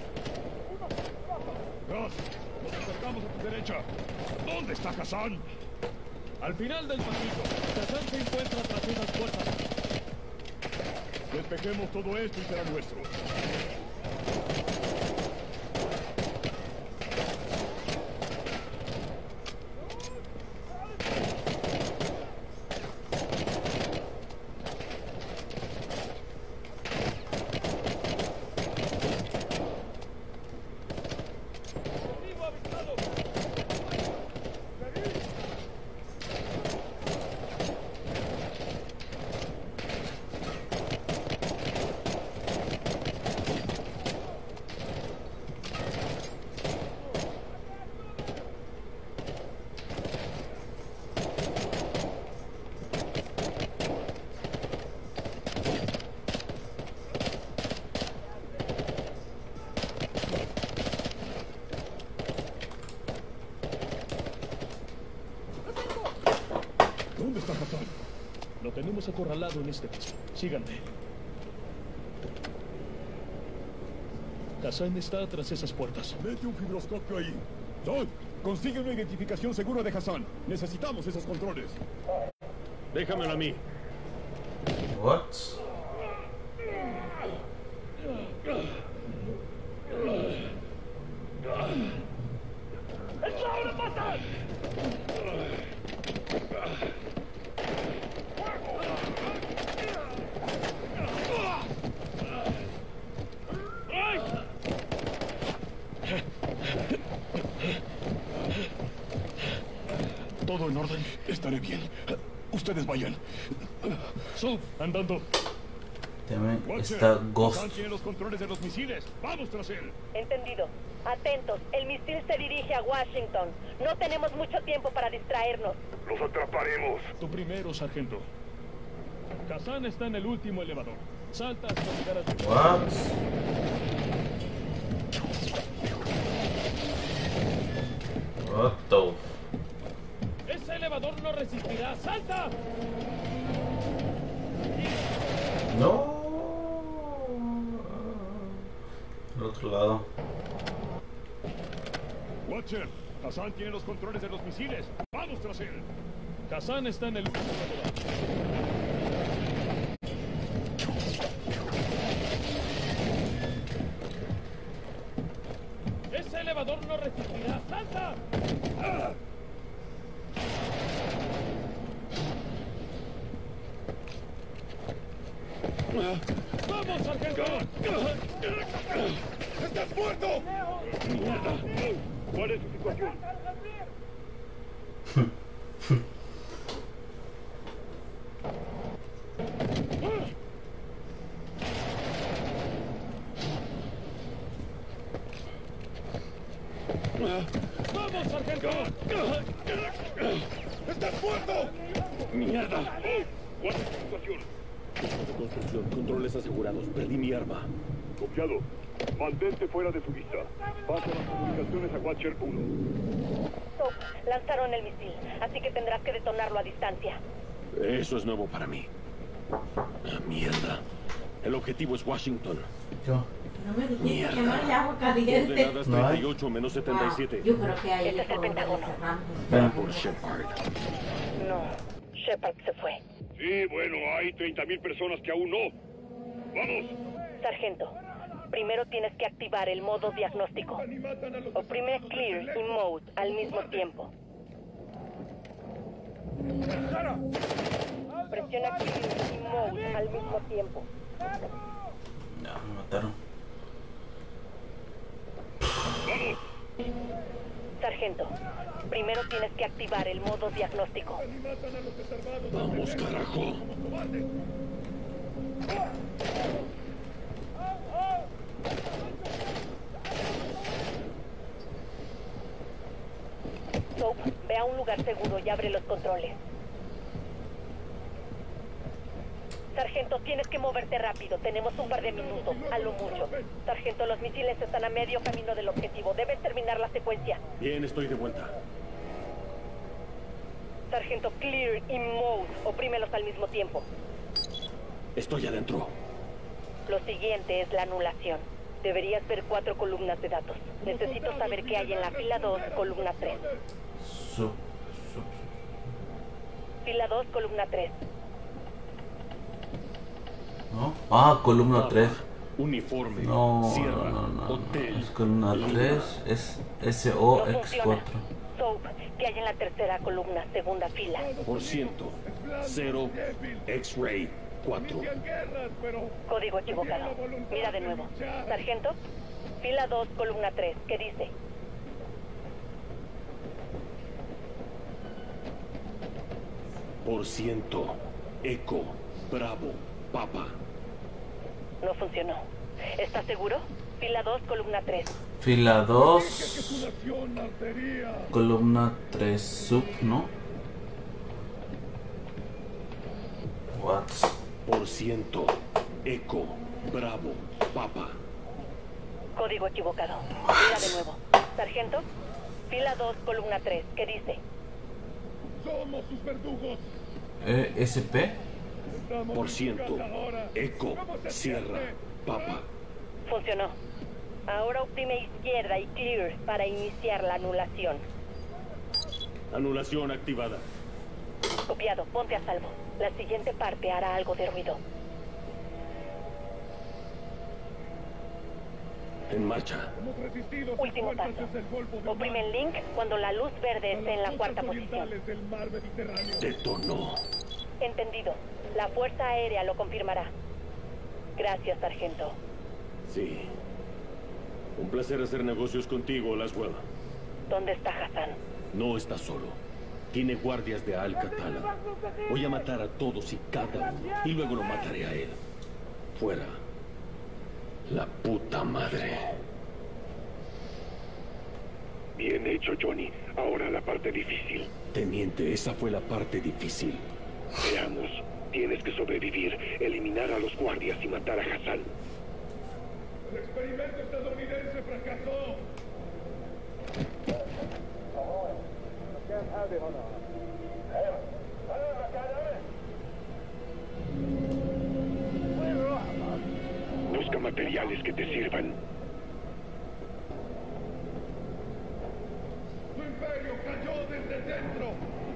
B: Gas, nos acercamos a tu derecha. ¿Dónde está Hassan?
A: Al final del pasillo. Hassan se encuentra tras esas puertas.
B: Despejemos todo esto y será nuestro.
U: tenemos acorralado en este piso. Síganme. Hassan está tras esas puertas.
B: Mete un fibroscopio ahí. Todd, consigue una identificación segura de Hassan. Necesitamos esos controles.
A: Déjamelo a mí.
E: What?
L: ¿Todo en orden? Estaré bien. Ustedes vayan.
U: Soap, andando.
E: También está Ghost.
B: Hassan tiene los controles de los misiles. Vamos tras él.
T: Entendido. Atentos, el misil se dirige a Washington. No tenemos mucho tiempo para distraernos.
P: Los atraparemos.
U: Tú primero, sargento. Hassan está en el último elevador. Salta hasta llegar a...
E: What? What the...
U: ¡Ese elevador no resistirá! ¡Salta!
E: No. Al otro lado.
B: Watcher, Hassan tiene los controles de los misiles. Vamos tras él.
U: Hassan está en el último elevador. ¡Ese elevador no resistirá! ¡Salta! ¡Vamos, sargento!
B: ¡Estás muerto!
P: ¡Mierda! ¿Cuál es su situación?
U: ¡Vamos, sargento!
B: ¡Estás muerto!
A: ¡Mierda!
P: ¿Cuál es su situación?
A: De construcción, controles asegurados. Perdí mi arma.
P: Copiado. Mantente fuera de su vista. Pasa las comunicaciones a Watcher 1.
T: Soap, lanzaron el misil, así que tendrás que detonarlo a distancia.
A: Eso es nuevo para mí. Ah, mierda. El objetivo es Washington.
E: Yo.
V: No me dijiste que no hay agua caliente.
A: Coordenadas 38 menos 77.
V: Yo creo que ahí
T: Este es el Pentágono.
A: Va por Shepard.
T: No, Shepard se fue.
P: Sí, bueno, hay 30.000 personas que aún no. ¡Vamos!
T: Sargento, primero tienes que activar el modo diagnóstico. Oprime Clear y Mode al mismo tiempo. Presiona Clear y Mode al mismo tiempo.
E: No, me mataron.
T: Sargento, primero tienes que activar el modo diagnóstico.
A: Vamos, carajo.
T: Soap, ve a un lugar seguro y abre los controles. Sargento, tienes que moverte rápido. Tenemos un par de minutos, a lo mucho. Sargento, los misiles están a medio camino del objetivo. Debes terminar la secuencia.
A: Bien, estoy de vuelta.
T: Sargento, Clear y Mode. Oprímelos al mismo tiempo.
A: Estoy adentro.
T: Lo siguiente es la anulación. Deberías ver 4 columnas de datos. Necesito saber qué hay en la fila 2, columna 3. Fila 2, columna 3.
E: ¿No? Ah, columna 3.
A: Uniforme.
E: No,
A: Sierra,
E: no.
A: hotel.
E: Es columna 3. Es SOX4.
T: Soap, ¿qué hay en la tercera columna, segunda fila?
A: Por ciento. 0, X-Ray 4.
T: Código equivocado. Mira de nuevo. Sargento, fila 2, columna 3. ¿Qué dice?
A: Por ciento. Eco. Bravo. Papa.
T: No funcionó. ¿Estás seguro? Fila 2, columna 3.
E: Fila 2. Columna 3. Sub, ¿no? What?
A: Por ciento. Eco. Bravo. Papa.
T: Código equivocado. Mira de nuevo. Sargento, fila 2, columna 3. ¿Qué dice?
B: Somos sus verdugos.
E: SP.
A: Por ciento. Eco. Sierra. Papa.
T: Funcionó. Ahora oprime izquierda y clear para iniciar la anulación.
A: Anulación activada.
T: Copiado, ponte a salvo. La siguiente parte hará algo de ruido.
A: En marcha.
T: Último paso. Oprime el link cuando la luz verde esté en la cuarta posición.
A: Detonó.
T: Entendido. La Fuerza Aérea lo confirmará. Gracias, sargento.
A: Sí. Un placer hacer negocios contigo, Laswell.
T: ¿Dónde está Hassan?
A: No está solo. Tiene guardias de Al-Qatala. Voy a matar a todos y cada uno. Y luego lo mataré a él. Fuera. La puta madre.
P: Bien hecho, Johnny. Ahora la parte difícil.
A: Teniente, esa fue la parte difícil.
P: Veamos. Tienes que sobrevivir, eliminar a los guardias y matar a Hassan.
J: El experimento estadounidense fracasó.
P: Busca materiales que te sirvan.
J: ¡Su imperio cayó desde dentro!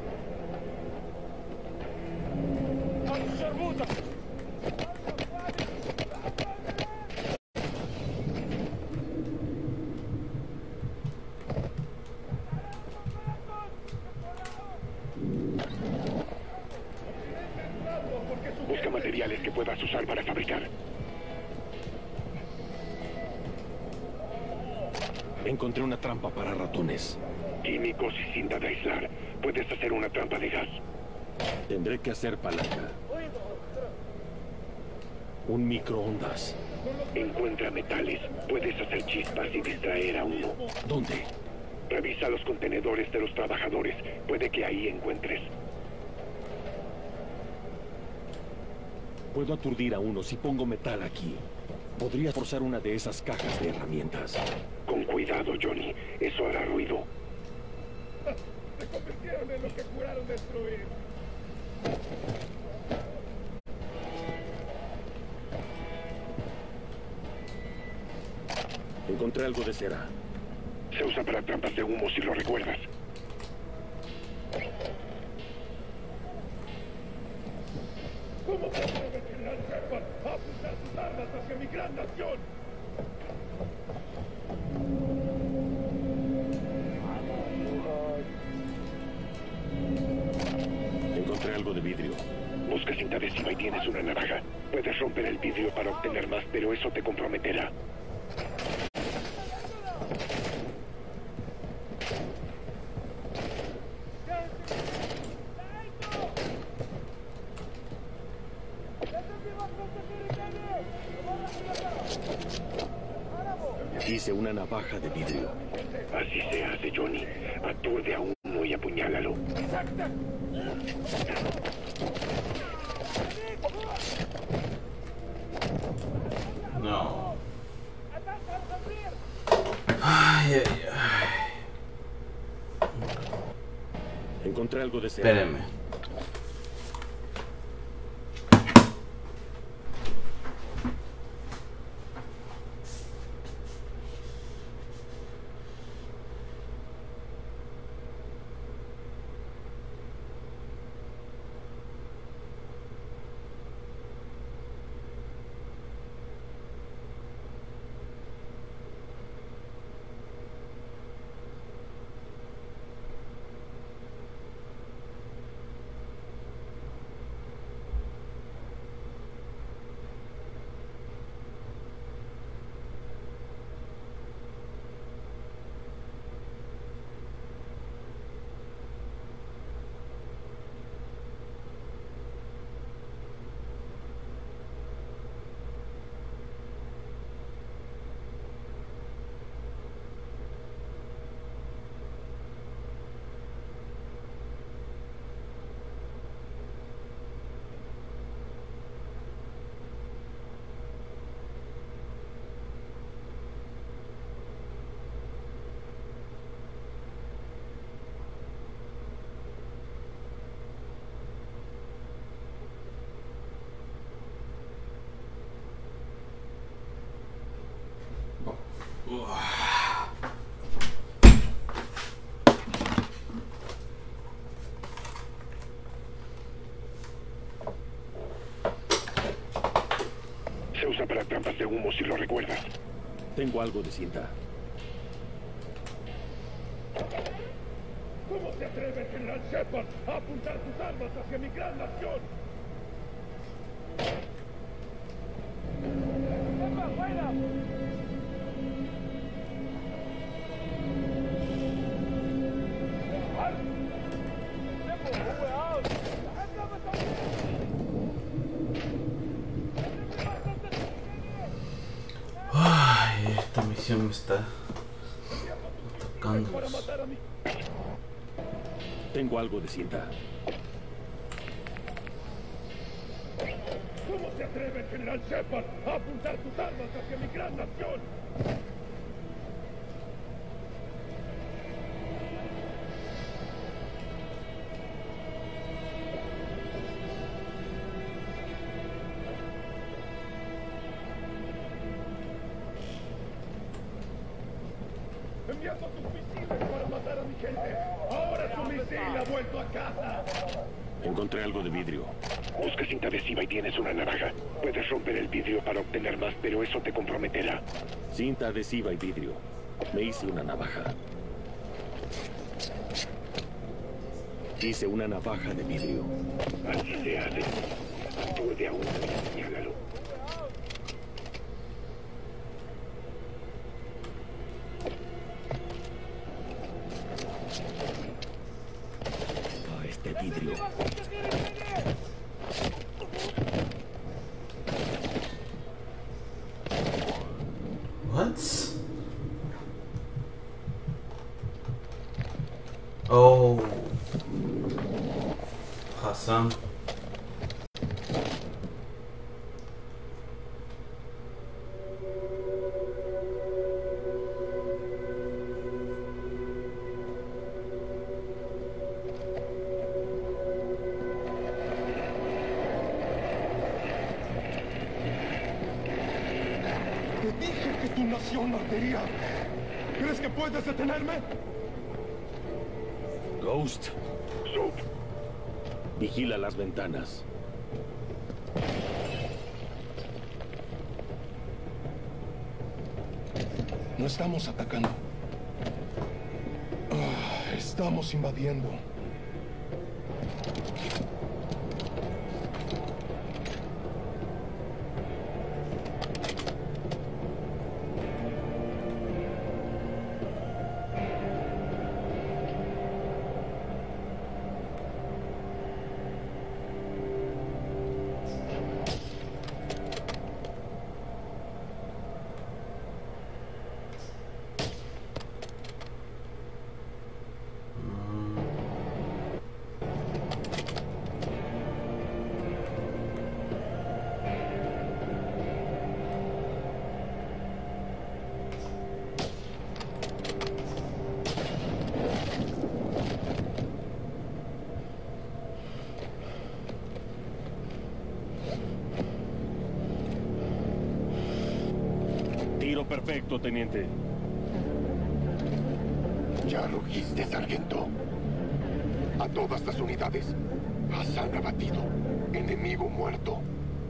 P: Busca materiales que puedas usar para fabricar.
A: Encontré una trampa para ratones.
P: Químicos y cinta de aislar. Puedes hacer una trampa de gas.
A: Tendré que hacer palanca. Un microondas.
P: Encuentra metales. Puedes hacer chispas y distraer a uno.
A: ¿Dónde?
P: Revisa los contenedores de los trabajadores. Puede que ahí encuentres.
A: Puedo aturdir a uno si pongo metal aquí. Podría forzar una de esas cajas de herramientas.
P: Con cuidado, Johnny. Eso hará ruido.
J: Se convirtieron en lo que juraron destruir.
A: Encontré algo de cera.
P: Se usa para trampas de humo si lo recuerdas.
J: ¿Cómo se atreve el general Shepard a apuntar sus armas hacia mi gran nación?
A: Encontré algo de vidrio.
P: Busca cinta adhesiva y tienes una navaja. Puedes romper el vidrio para obtener más, pero eso te comprometerá.
A: Hice una navaja de vidrio.
P: Así se hace, Johnny. Aturde a uno y apuñálalo.
E: No. Ay, ay, ay.
A: Encontré algo de cera.
E: Espérenme.
P: usa para trampas de humo, si lo recuerdas.
A: Tengo algo de cinta.
J: ¿Cómo se atreve el general Shepard a apuntar sus armas hacia mi gran nación? ¡Afuera!
E: Ay, esta misión me está atacando.
A: Tengo algo de cinta.
J: ¿Cómo se atreve el general Shepard a apuntar sus armas hacia mi gran nación? Enviando sus misiles para matar a mi gente. Ahora su misil ha vuelto a casa.
A: Encontré algo de vidrio.
P: Busca cinta adhesiva y tienes una navaja. Puedes romper el vidrio para obtener más, pero eso te comprometerá.
A: Cinta adhesiva y vidrio. Me hice una navaja. Hice una navaja de vidrio.
P: Así se hace. Puede aún, señálalo.
A: A este vidrio.
E: What? Oh, Hassan.
J: Te dije que tu nación ardería. ¿Crees que puedes detenerme?
A: Ghost.
P: Soap.
A: Vigila las ventanas.
J: No estamos atacando. Estamos invadiendo.
A: Tiro perfecto, teniente.
P: Ya rugiste, sargento. A todas las unidades. Hassan abatido. Enemigo muerto.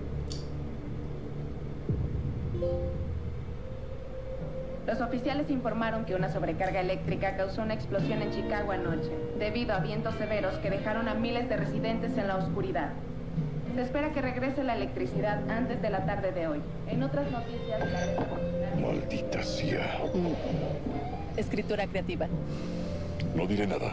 I: Los oficiales informaron que una sobrecarga eléctrica causó una explosión en Chicago anoche, debido a vientos severos que dejaron a miles de residentes en la oscuridad. Se espera que regrese la electricidad antes de la tarde de hoy. En otras noticias...
P: Maldita sea.
H: Escritura creativa.
P: No diré nada.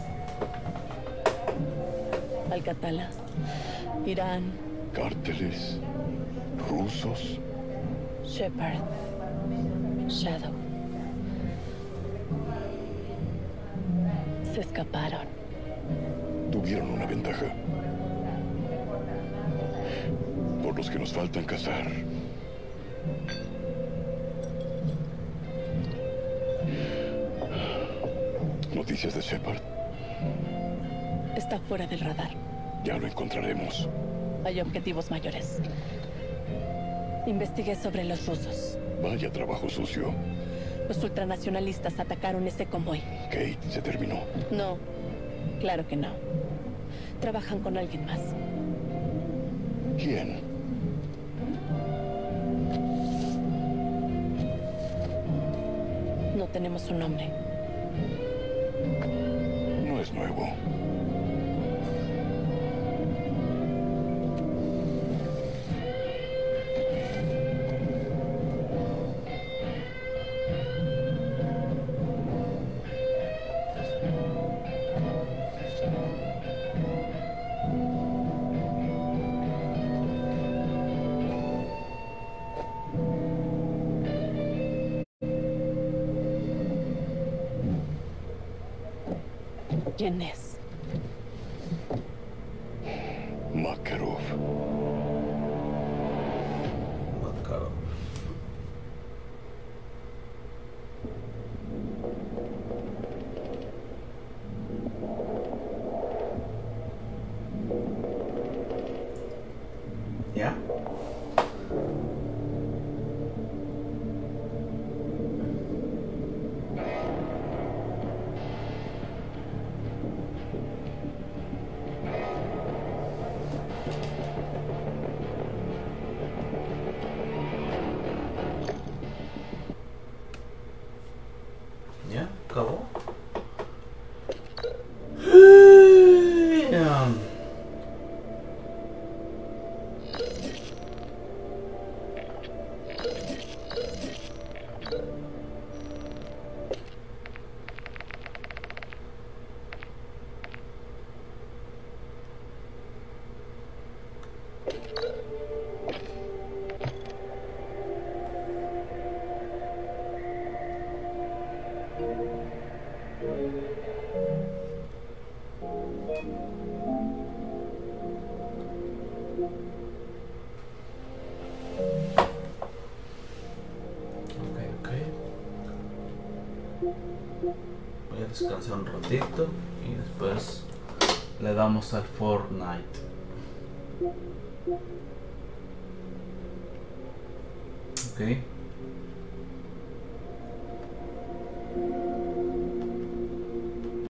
H: Al-Qatala. Irán.
P: Cárteles. Rusos.
H: Shepard. Shadow. Se escaparon.
P: Tuvieron una ventaja. Por los que nos faltan cazar. ¿Noticias de Shepard?
H: Está fuera del radar.
P: Ya lo encontraremos.
H: Hay objetivos mayores. Investigué sobre los rusos.
P: Vaya trabajo sucio.
H: Los ultranacionalistas atacaron ese convoy.
P: Kate, ¿se terminó?
H: No, claro que no. Trabajan con alguien más.
P: ¿Quién?
H: tenemos un nombre.
D: No es nuevo.
H: ¿Quién es?
D: Makarov.
E: Makarov. ¿Ya? ¿Ya? ¿Acabó? Voy a descansar un ratito y después le damos al Fortnite. Ok.